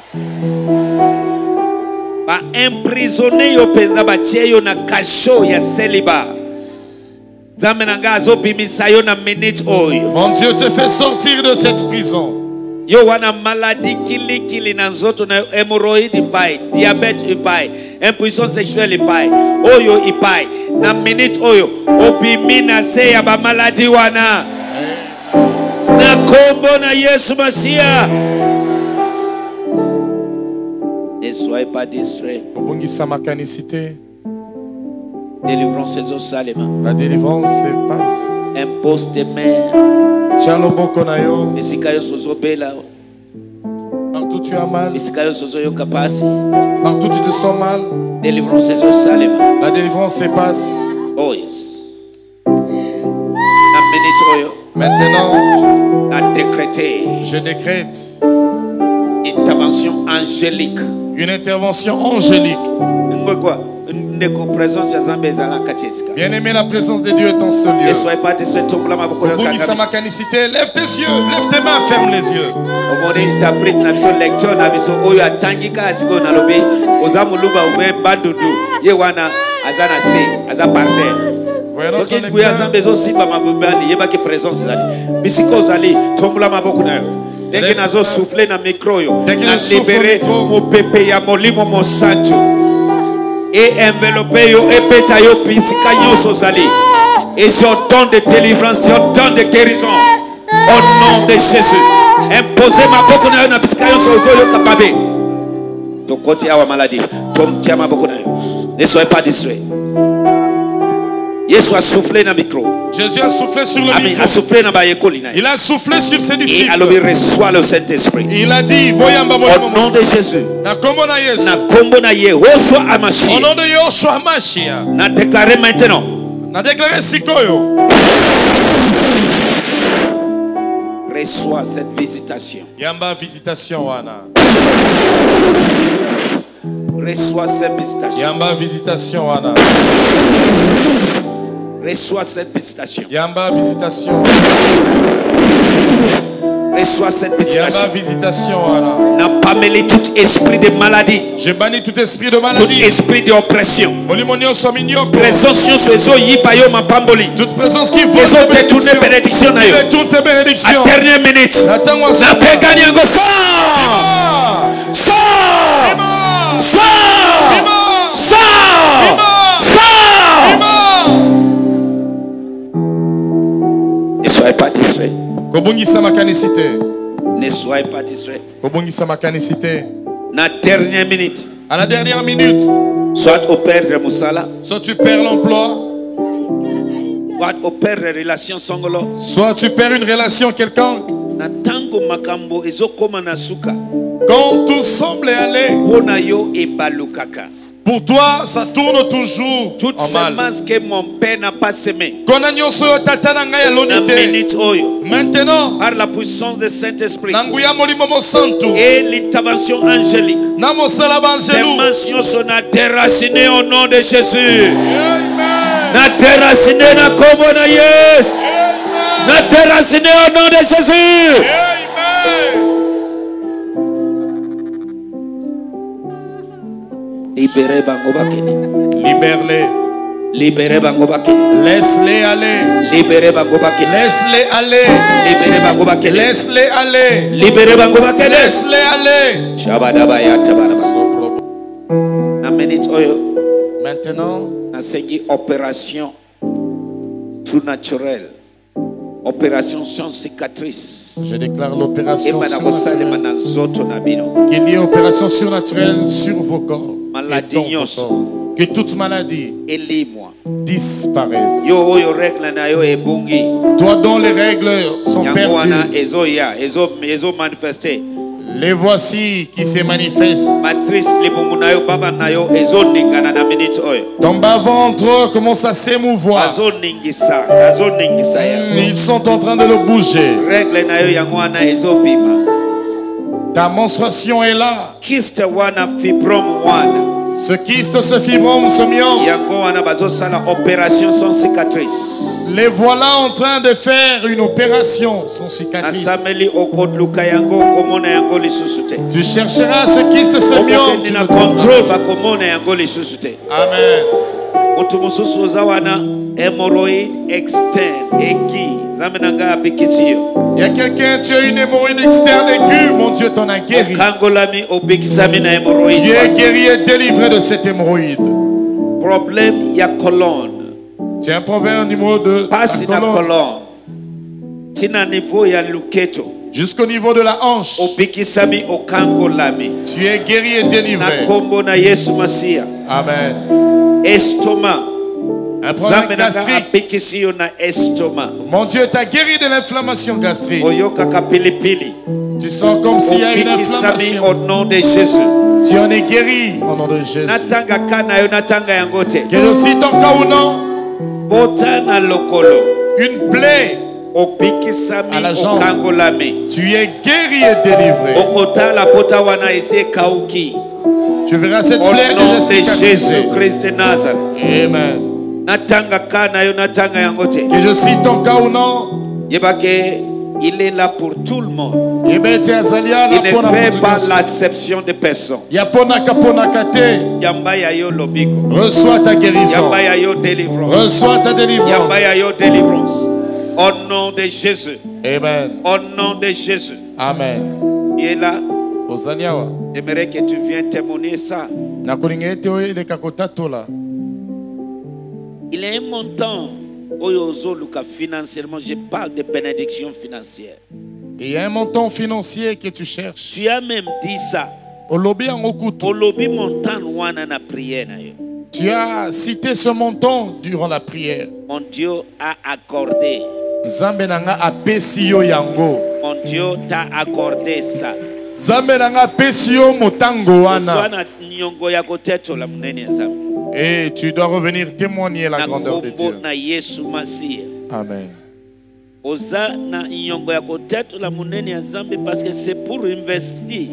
Ba emprisonné yo penza batie yo na kasho ya célibat. Mon Dieu te fait sortir de cette prison. Yo wana maladie kili kili na nzoto na hémorroïde ipai, diabète ipai, impuissance sexuelle ipai, oyo ipai. Na minute oyo obimi na se ya ba maladie wana. Na kombo na Yesu Masia. Ne soyez pas distrait. Obongisa makanicité. Délivrance au Salema. La délivrance se passe. Impose tes mains. Partout tu as mal. Partout tu te sens mal. Délivrance au Salema. La délivrance se passe. Oh yes. Maintenant, à décréter. Je décrète. Intervention angélique. Une intervention angélique. Quoi? Bien aimé, la présence de Dieu est dans ce lieu. Ne soyez pas distrait. Obongisa makanicité, lève tes yeux, lève tes mains, ferme les yeux. Voyons notre Dès que nazo souffler na micro yo, na libérer mon pépé ya molimo mon santo. Et envelopper yo et peta yo pisika nyonso zali. Et je donne de délivrance, je donne de guérison au nom de Jésus. Imposez ma boko na yo na pisika nyonso yo kapabe. To koti awa maladie, tom tia ma boko na yo. Ne soyez pas distrait. Jésus a soufflé dans le micro. Jésus a soufflé sur le Amen. micro. A soufflé dans Il a soufflé sur ses disciples. Et alors il reçoit le Saint-Esprit. Il a dit, au nom de Jésus. Na kombo na Yesu. Na kombo na Yehoshua Amashia. Au nom de Yehoshua Amashia. Na déclaré maintenant. Na déclaré sikoyo. Reçois cette visitation. Yamba visitation wana. Reçois cette visitation. Yamba visitation wana. Reçois cette visitation. Yamba visitation. Reçois cette visitation. Yamba visitation wana. N'a pas mêlé tout esprit de maladie. Je bannis tout esprit de maladie. Tout esprit d'oppression. Présence toute présence qui vous détourne bénédiction na yo. Détourne tes bénédictions. À dernière minute. Na pegani ngo fort. Sors. Sors. Sors. Sors. Ne soyez pas distrait. Kobongisa makanicité. Ne soyez pas distrait. Kobongisa makanicité. Na dernière minute. À la dernière minute. Soit au perdre musala. Soit tu perds l'emploi. Soit au perdre relation songolo. Soit tu perds une relation quelconque. Na tango makambo ezokoma na suka. Quand tout semble aller. Pona yo ebalukaka. Pour toi, ça tourne toujours toutes en mal. Semences que mon père n'a pas semé. Maintenant, par la puissance du Saint-Esprit et l'intervention angélique, ces mentions sont déracinées au nom de Jésus. Na déraciné na komo na Yesu. Na déraciné au nom de Jésus. Libérez bango bakini. Libère-les. Libérez bango bakini. Laisse-les aller. Libérez bango bakini. Laisse-les aller. Libérez bango bakini. Laisse-les aller. Libérez bango bakini. Laisse-les aller. Shabadaba ya tabaraba. Na minute oyo. Maintenant, na segi opération surnaturelle. Opération sans cicatrice. Je déclare l'opération surnaturelle. Qu'il y ait opération surnaturelle sur vos corps. Maladie corps. Que toute maladie disparaisse. Toi dont les règles sont perdues. Les voici qui se manifestent. matrice libumu nayo baba nayo ezoningana na minute oyo Ton bas-ventre commence à s'émouvoir. azoningisa azoningisa yango Ils sont en train de le bouger. règle nayo yango wana ezobima Ta menstruation est là. kyste wana fibrome wana Ce kyste, ce fibrome, ce myome, yango wana bazosala opération sans cicatrice les voilà en train de faire une opération sans cicatrice. nasameli okoluka yango okomona yango lisusu te Tu chercheras ce kyste, ce myome. okokendi Tu na le trouveras. contrôle bakomona yango lisusu te Amen. moto mosusu oza wana hémorroïde externe egi nzambe na ngai abikisi yo Il y a quelqu'un, tu as une hémorroïde externe aiguë. Mon Dieu t'en a guéri. okangolami obikisami na Tu es hémorroïde guéri et délivré de cette hémorroïde. problème ya colonne Tu as un problème au niveau de la pasi na colonne, colonne tina niveau ya luketo jusqu'au niveau de la hanche. obikisami okangolami Tu es guéri et na délivré. kombo na yesu masiya Amen. estomac Un nzambe problème na ngai gastrique. abikisi yo na estomac Mon Dieu t'a guéri de l'inflammation gastrique. oyokaka pilipili Tu sens comme s'il y a une obikisami inflammation. au nom de jésus Tu en es guéri au nom de Jésus. natanga ka na yo natanga yango te Que je cite ton cas ou non, bota na lokolo une plaie, obikisami À la jambe. okangolami tu es guéri et délivré. okotala pota wana esi ekauki Tu verras cette au plaie nom de de cicatriser. jésus christ de nazareth Amen. natanga ka na yo natanga yango te Que je cite ton cas ou non, yebake il est là pour tout le monde eh bien, tu es Azalia, il ne la fait pas l'acception de personne Yapona kapona kate. yamba ya yo lobiko Reçois ta guérison. yamba ya yo délivrance Reçois ta délivrance. yamba ya yo délivrance au nom de jésus Amen. au nom de jésus Amen. tu es là Ozaliawa. j'aimerais que tu viennes témoigner ça Nakolinga ete oyeleka kotatola. il y a un montant oyo ozoluka financièrement je parle de bénédiction financière Et il y a un montant financier que tu cherches. tu as même dit ça Olobi en okutu. olobi montant wana na prière na yo Tu as cité ce montant durant la prière. mon Dieu a accordé Zambe nanga apesi yo yango. mon Dieu t'a accordé ça Zambe nanga apesi yo motango wana. ozwana nyongo ya kotetola munene ya nzambe Et tu dois revenir témoigner la na grandeur de kombo Dieu. na yesu masiya Amen. oza na nyongo ya kotetola munene ya nzambe parce que c'est pour investir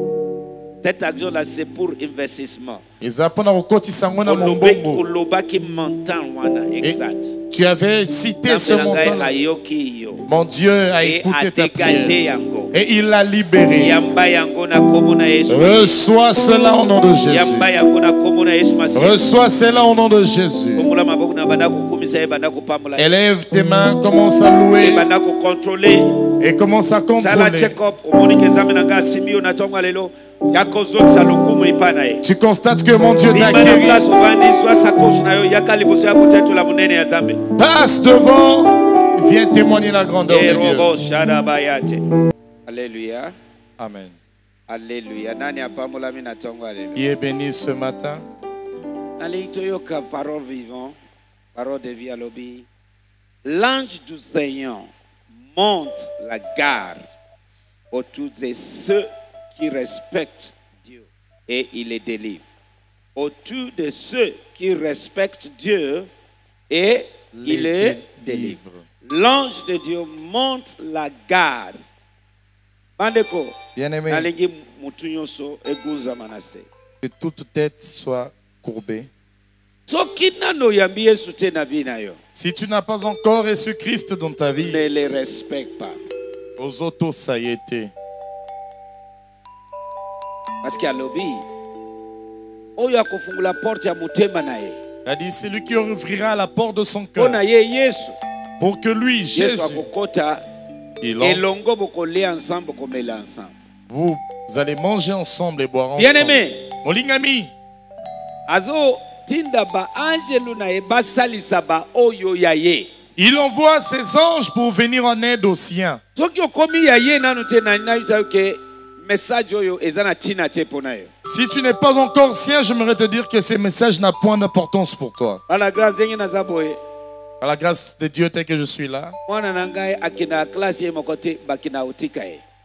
cet action là c'est pour investissement Eza pona kokotisa ngo na Olobeki- mombongo. olobaki montant wana exact Tu avais cité ce Nzambe na ngai montant. ayoki yo Mon Dieu a et écouté a ta dégagé prière. yango Et il l'a libéré. yamba yango na kombo na yesu masiya Reçois cela au nom de Jésus. yamba yango na kombo na yesu masiya Reçois cela au nom de Jésus. kombola maboko na banda kokumisa ye banda kopambola ye Élève tes mains, commence à louer ebanda kocontrôler et commence à sala contrôler. check-up omoni ke nzambe na ngai asimbi yo na ntongo ya lelo ya kozongisa lokumu epai na ye Tu constates que mon Dieu t'a bima na guéri. place ovandi zwa sakoshi na yo yaka liboso ya kotetola monene ya nzambe Passe devant, viens témoigner la grandeur de Dieu. erobo shadabayate alleluya Amen. alleluya nani apambolami na ntongo ya lelo Qui est béni ce matin? nalingi toyoka parole vivant parole de vie alobi l'ange du Seigneur monte la garde autour de ceux qui respectent Dieu et il les délivre. Autour de ceux qui respectent Dieu et il les délivre. L'ange de Dieu monte la garde. Bandeko, Bien-aimé, nalingi mutu nyonso egunza manase. que toute tête soit courbée. Soki nano yambi Yesu te na vie na yo, Si tu n'as pas encore reçu Christ dans ta vie, ne les respecte pas. aux autos, ça y était. Parce qu'il y a lobby. Oyo akofungula porte ya mutema na ye. Il a dit, c'est lui qui ouvrira la porte de son cœur. Pona ye Yesu. Pour que lui, Jésus, Yesu akokota il entre. elongo bokolia ensemble bokomela ensemble. Vous, vous allez manger ensemble et boire ensemble. Bien-aimé, Molingami, azo tinda ba angelu na ye basalisa ba oyo ya ye. il envoie ses anges pour venir en aide aux siens. Soki okomi ya ye nanu te na nabisa ke message oyo eza na tina te pona yo. Si tu n'es pas encore sien, j'aimerais te dire que ces messages n'ont point d'importance pour toi. À la grâce denye naza boye. À la grâce de Dieu, tel que je suis là, Mwana na ngai akina classe ye mokote bakina utika ye.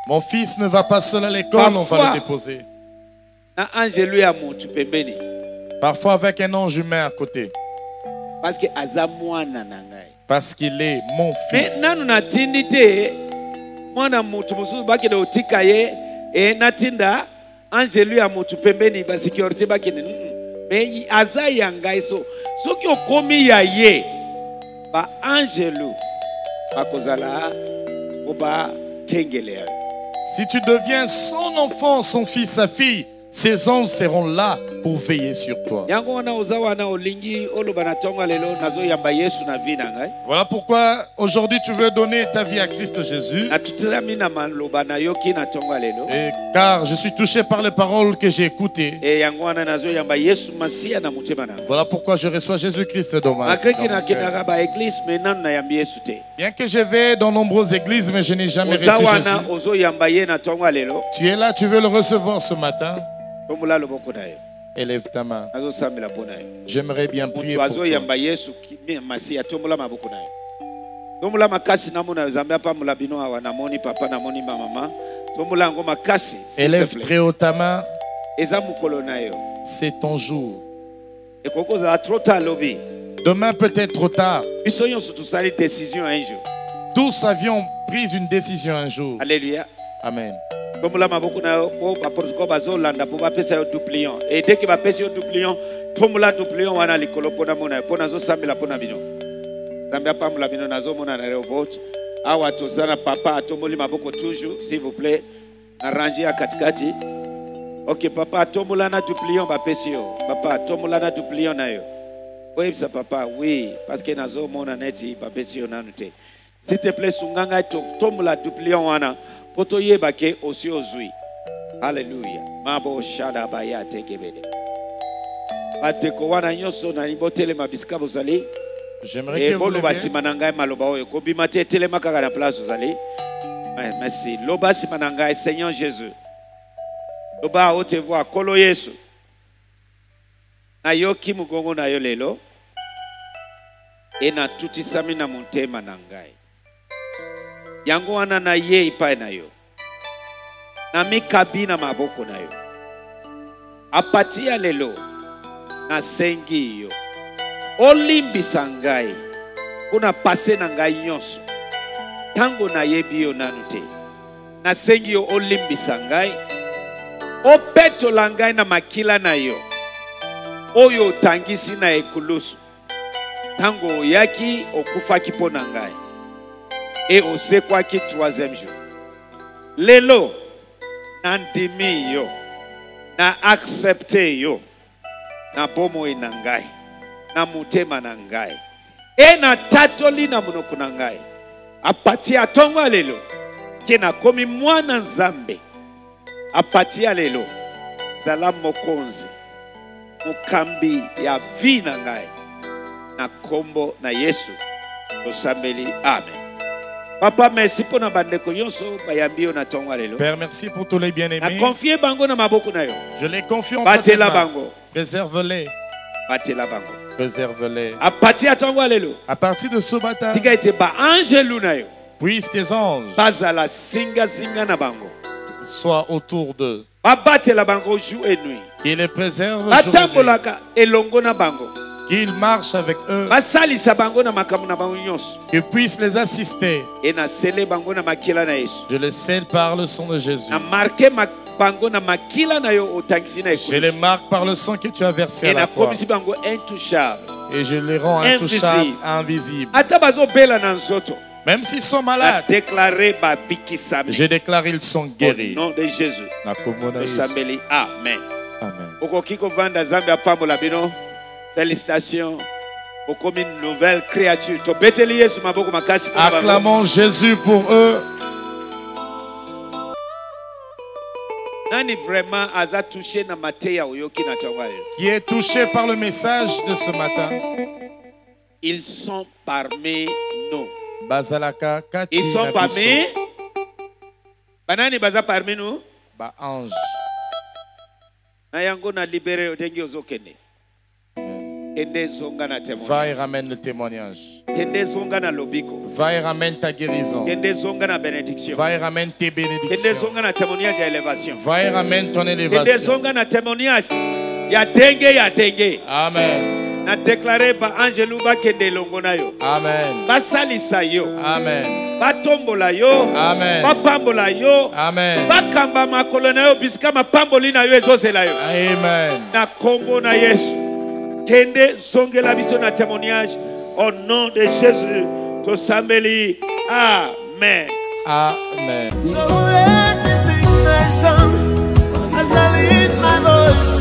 Mon fils ne va pas seul à l'école, on va Parfois- le déposer. na ange lui ya mutu pembeni Parfois avec un ange humain à côté. parce que aza mwana na ngai. Parce qu'il est mon Me fils. nanu natindi te mwana mutu mosusu bakende otika ye e natinda ange lui ya mutu pembeni basécurité bakende mm, mm. Me aza ya ngai so soki okomi ya ye ba angelu bakozala po bakengele yayo. Si tu deviens son enfant, son fils, sa fille, ces anges seront là pour veiller sur toi. yango wana oza wana olingi oloba na ntongo ya lelo nazoyamba yesu na vi na ngai Voilà pourquoi aujourd'hui tu veux donner ta vie à Christ Jésus. natutelami na maloba nayoki na ntongo ya lelo Et car je suis touché par les paroles que j'ai écoutées. e yango wana nazoyamba yesu masiya na motema na ngai. Voilà pourquoi je reçois Jésus-Christ dans ma malgré dans ke mon cœur. nakendaka baeglise me nanu nayambi yesu te Bien que je vais dans nombreuses églises, mais je n'ai jamais reçu oza wana Jésus. ozoyamba ye na ntongo ya lelo Tu es là, tu veux le recevoir ce matin. tombola loboko na yo Élève ta main. azosambela mpo na yo J'aimerais bien prier moto pour toi. azoyamba yesu ki- mi- masiya tombola maboko na yo tombola makasi namona yo nzambe apambola bino awa namoni papa namoni bamama tombola yango makasi s'il te Élève plaît. très haut ta main. eza mokolo na yo C'est ton jour. ekoki kozala trop tard lobi Demain peut être trop tard. biso nyonso tosali décision un jour. Tous avions pris une décision un jour. Alléluia. Amen. tombola maboko na yo po baprotocole bazolanda po bapesa yo duplion e deke bapesi yo duplion tombola duplion wana likolo mpona mona yo mpo nazosambela mpona bino nzambe apambola bino nazomona na rehoboth awa toza na papa atomboli maboko toujours s'il vous plaît na range ya katikati ok papa atombola na duplion bapesi yo papa atombola na duplion na yo oyebisa papa oui parce que nazomona neti bapesi yo nanu te s'il te plaît sunga ngai tombola duplion wana po toyeba ke osi ozwi alleluya mabo shada baya tekebede bateko wana nyonso nani botelema bisika bozali J'aimerais que e vous boloba leviez. nsima na ngai maloba oyo kobima te etelema kaka na place ozali. Ouais, merci loba nsima na ngai Seigneur Jésus loba haute voix kolo Yesu nayoki mugongo na yo lelo e natutisami na motema na ngai yango wana na ye epai na yo namikabi na maboko na yo apati ya lelo nasengi yo olimbisa ngai mpona pase na ngai nyonso ntango nayebi yo nanu te nasengi yo olimbisa ngai opetola ngai na makila na yo oyo otangisi na ekulusu ntango oyaki okufaki mpo na ngai et osekwaki troisième jour lelo nandimi yo na accepte yo na bomoi na ngai na motema na ngai e na tatoli na monoko na ngai apati ya ntongo ya lelo ke nakomi mwana nzambe apati ya lelo zala mokonzi mokambi ya vi na ngai na kombo na Yesu tosambeli amen. Papa merci pour na bandeko nyonso bayambi yo na ntongo ya lelo Père, merci pour tous les na bien-aimés. confie bango na maboko na yo Je les confie en ta batela main. bango Préserve-les. batela bango Préserve-les. apati ya ntongo ya lelo À partir de ce matin, tika ete baangelu na yo puisse tes anges bazala singasinga na bango soient autour d'eux. babatela bango jour et nuit Qu'ils les préservent jour et nuit. batambolaka elongo na bango Qu'ils marchent avec eux. basalisa bango na makambo na bango nyonso Qu'ils puissent les assister. e nasele bango na makila na Yesu Je les scelle par le sang de Jésus. na marke ma- bango na makila na yo otangisi na Je les ekulusu marque par le sang que tu as versé e à la croix. nakomisi bango intouchable Et je les rends Invisible. intouchables, invisibles. ata bazobela na nzoto Même s'ils sont malades, déclaré babikisami je déclare ils sont au guéris. nom de Jésus Na kombo na Yesu. tosambeli amen Amen. okoki kovanda Nzambe apambola bino félicitations okomi une nouvelle créature tobeteli Yesu maboko makasi mpona bango. Acclamons Jésus pour eux. nani vraiment aza touché na mateya oyoki na ntongo ya lelo Qui est touché par le message de ce matin. ils sont parmi nous Bazalaka kati ils sont na parmi biso. banani baza parmi nous Ba ange. na yango na libere yo ndenge ozokende kende zonga na Va et témoignage ramène le témoignage. Kende zonga na lobiko. Va et ramène ta guérison. Kende zonga na bénédiction. Va et ramène tes Kende bénédictions. zonga na témoignage ya élévation. Va et ramène ton Kende élévation. zonga na témoignage ya denge ya denge. Amen. Na déclarer ba angelu ba kende longo na yo. Amen. Ba salisa yo. Amen. Ba tombola yo. Amen. Ba pambola yo. Amen. Ba kamba makolo na yo bisika mapamboli na yo ezozela yo. Amen. Na kombo na Yesu. Kende zongela biso na témoignage au nom de Jésus. To sambeli. Amen. Amen. So let me sing my song as I lift my voice.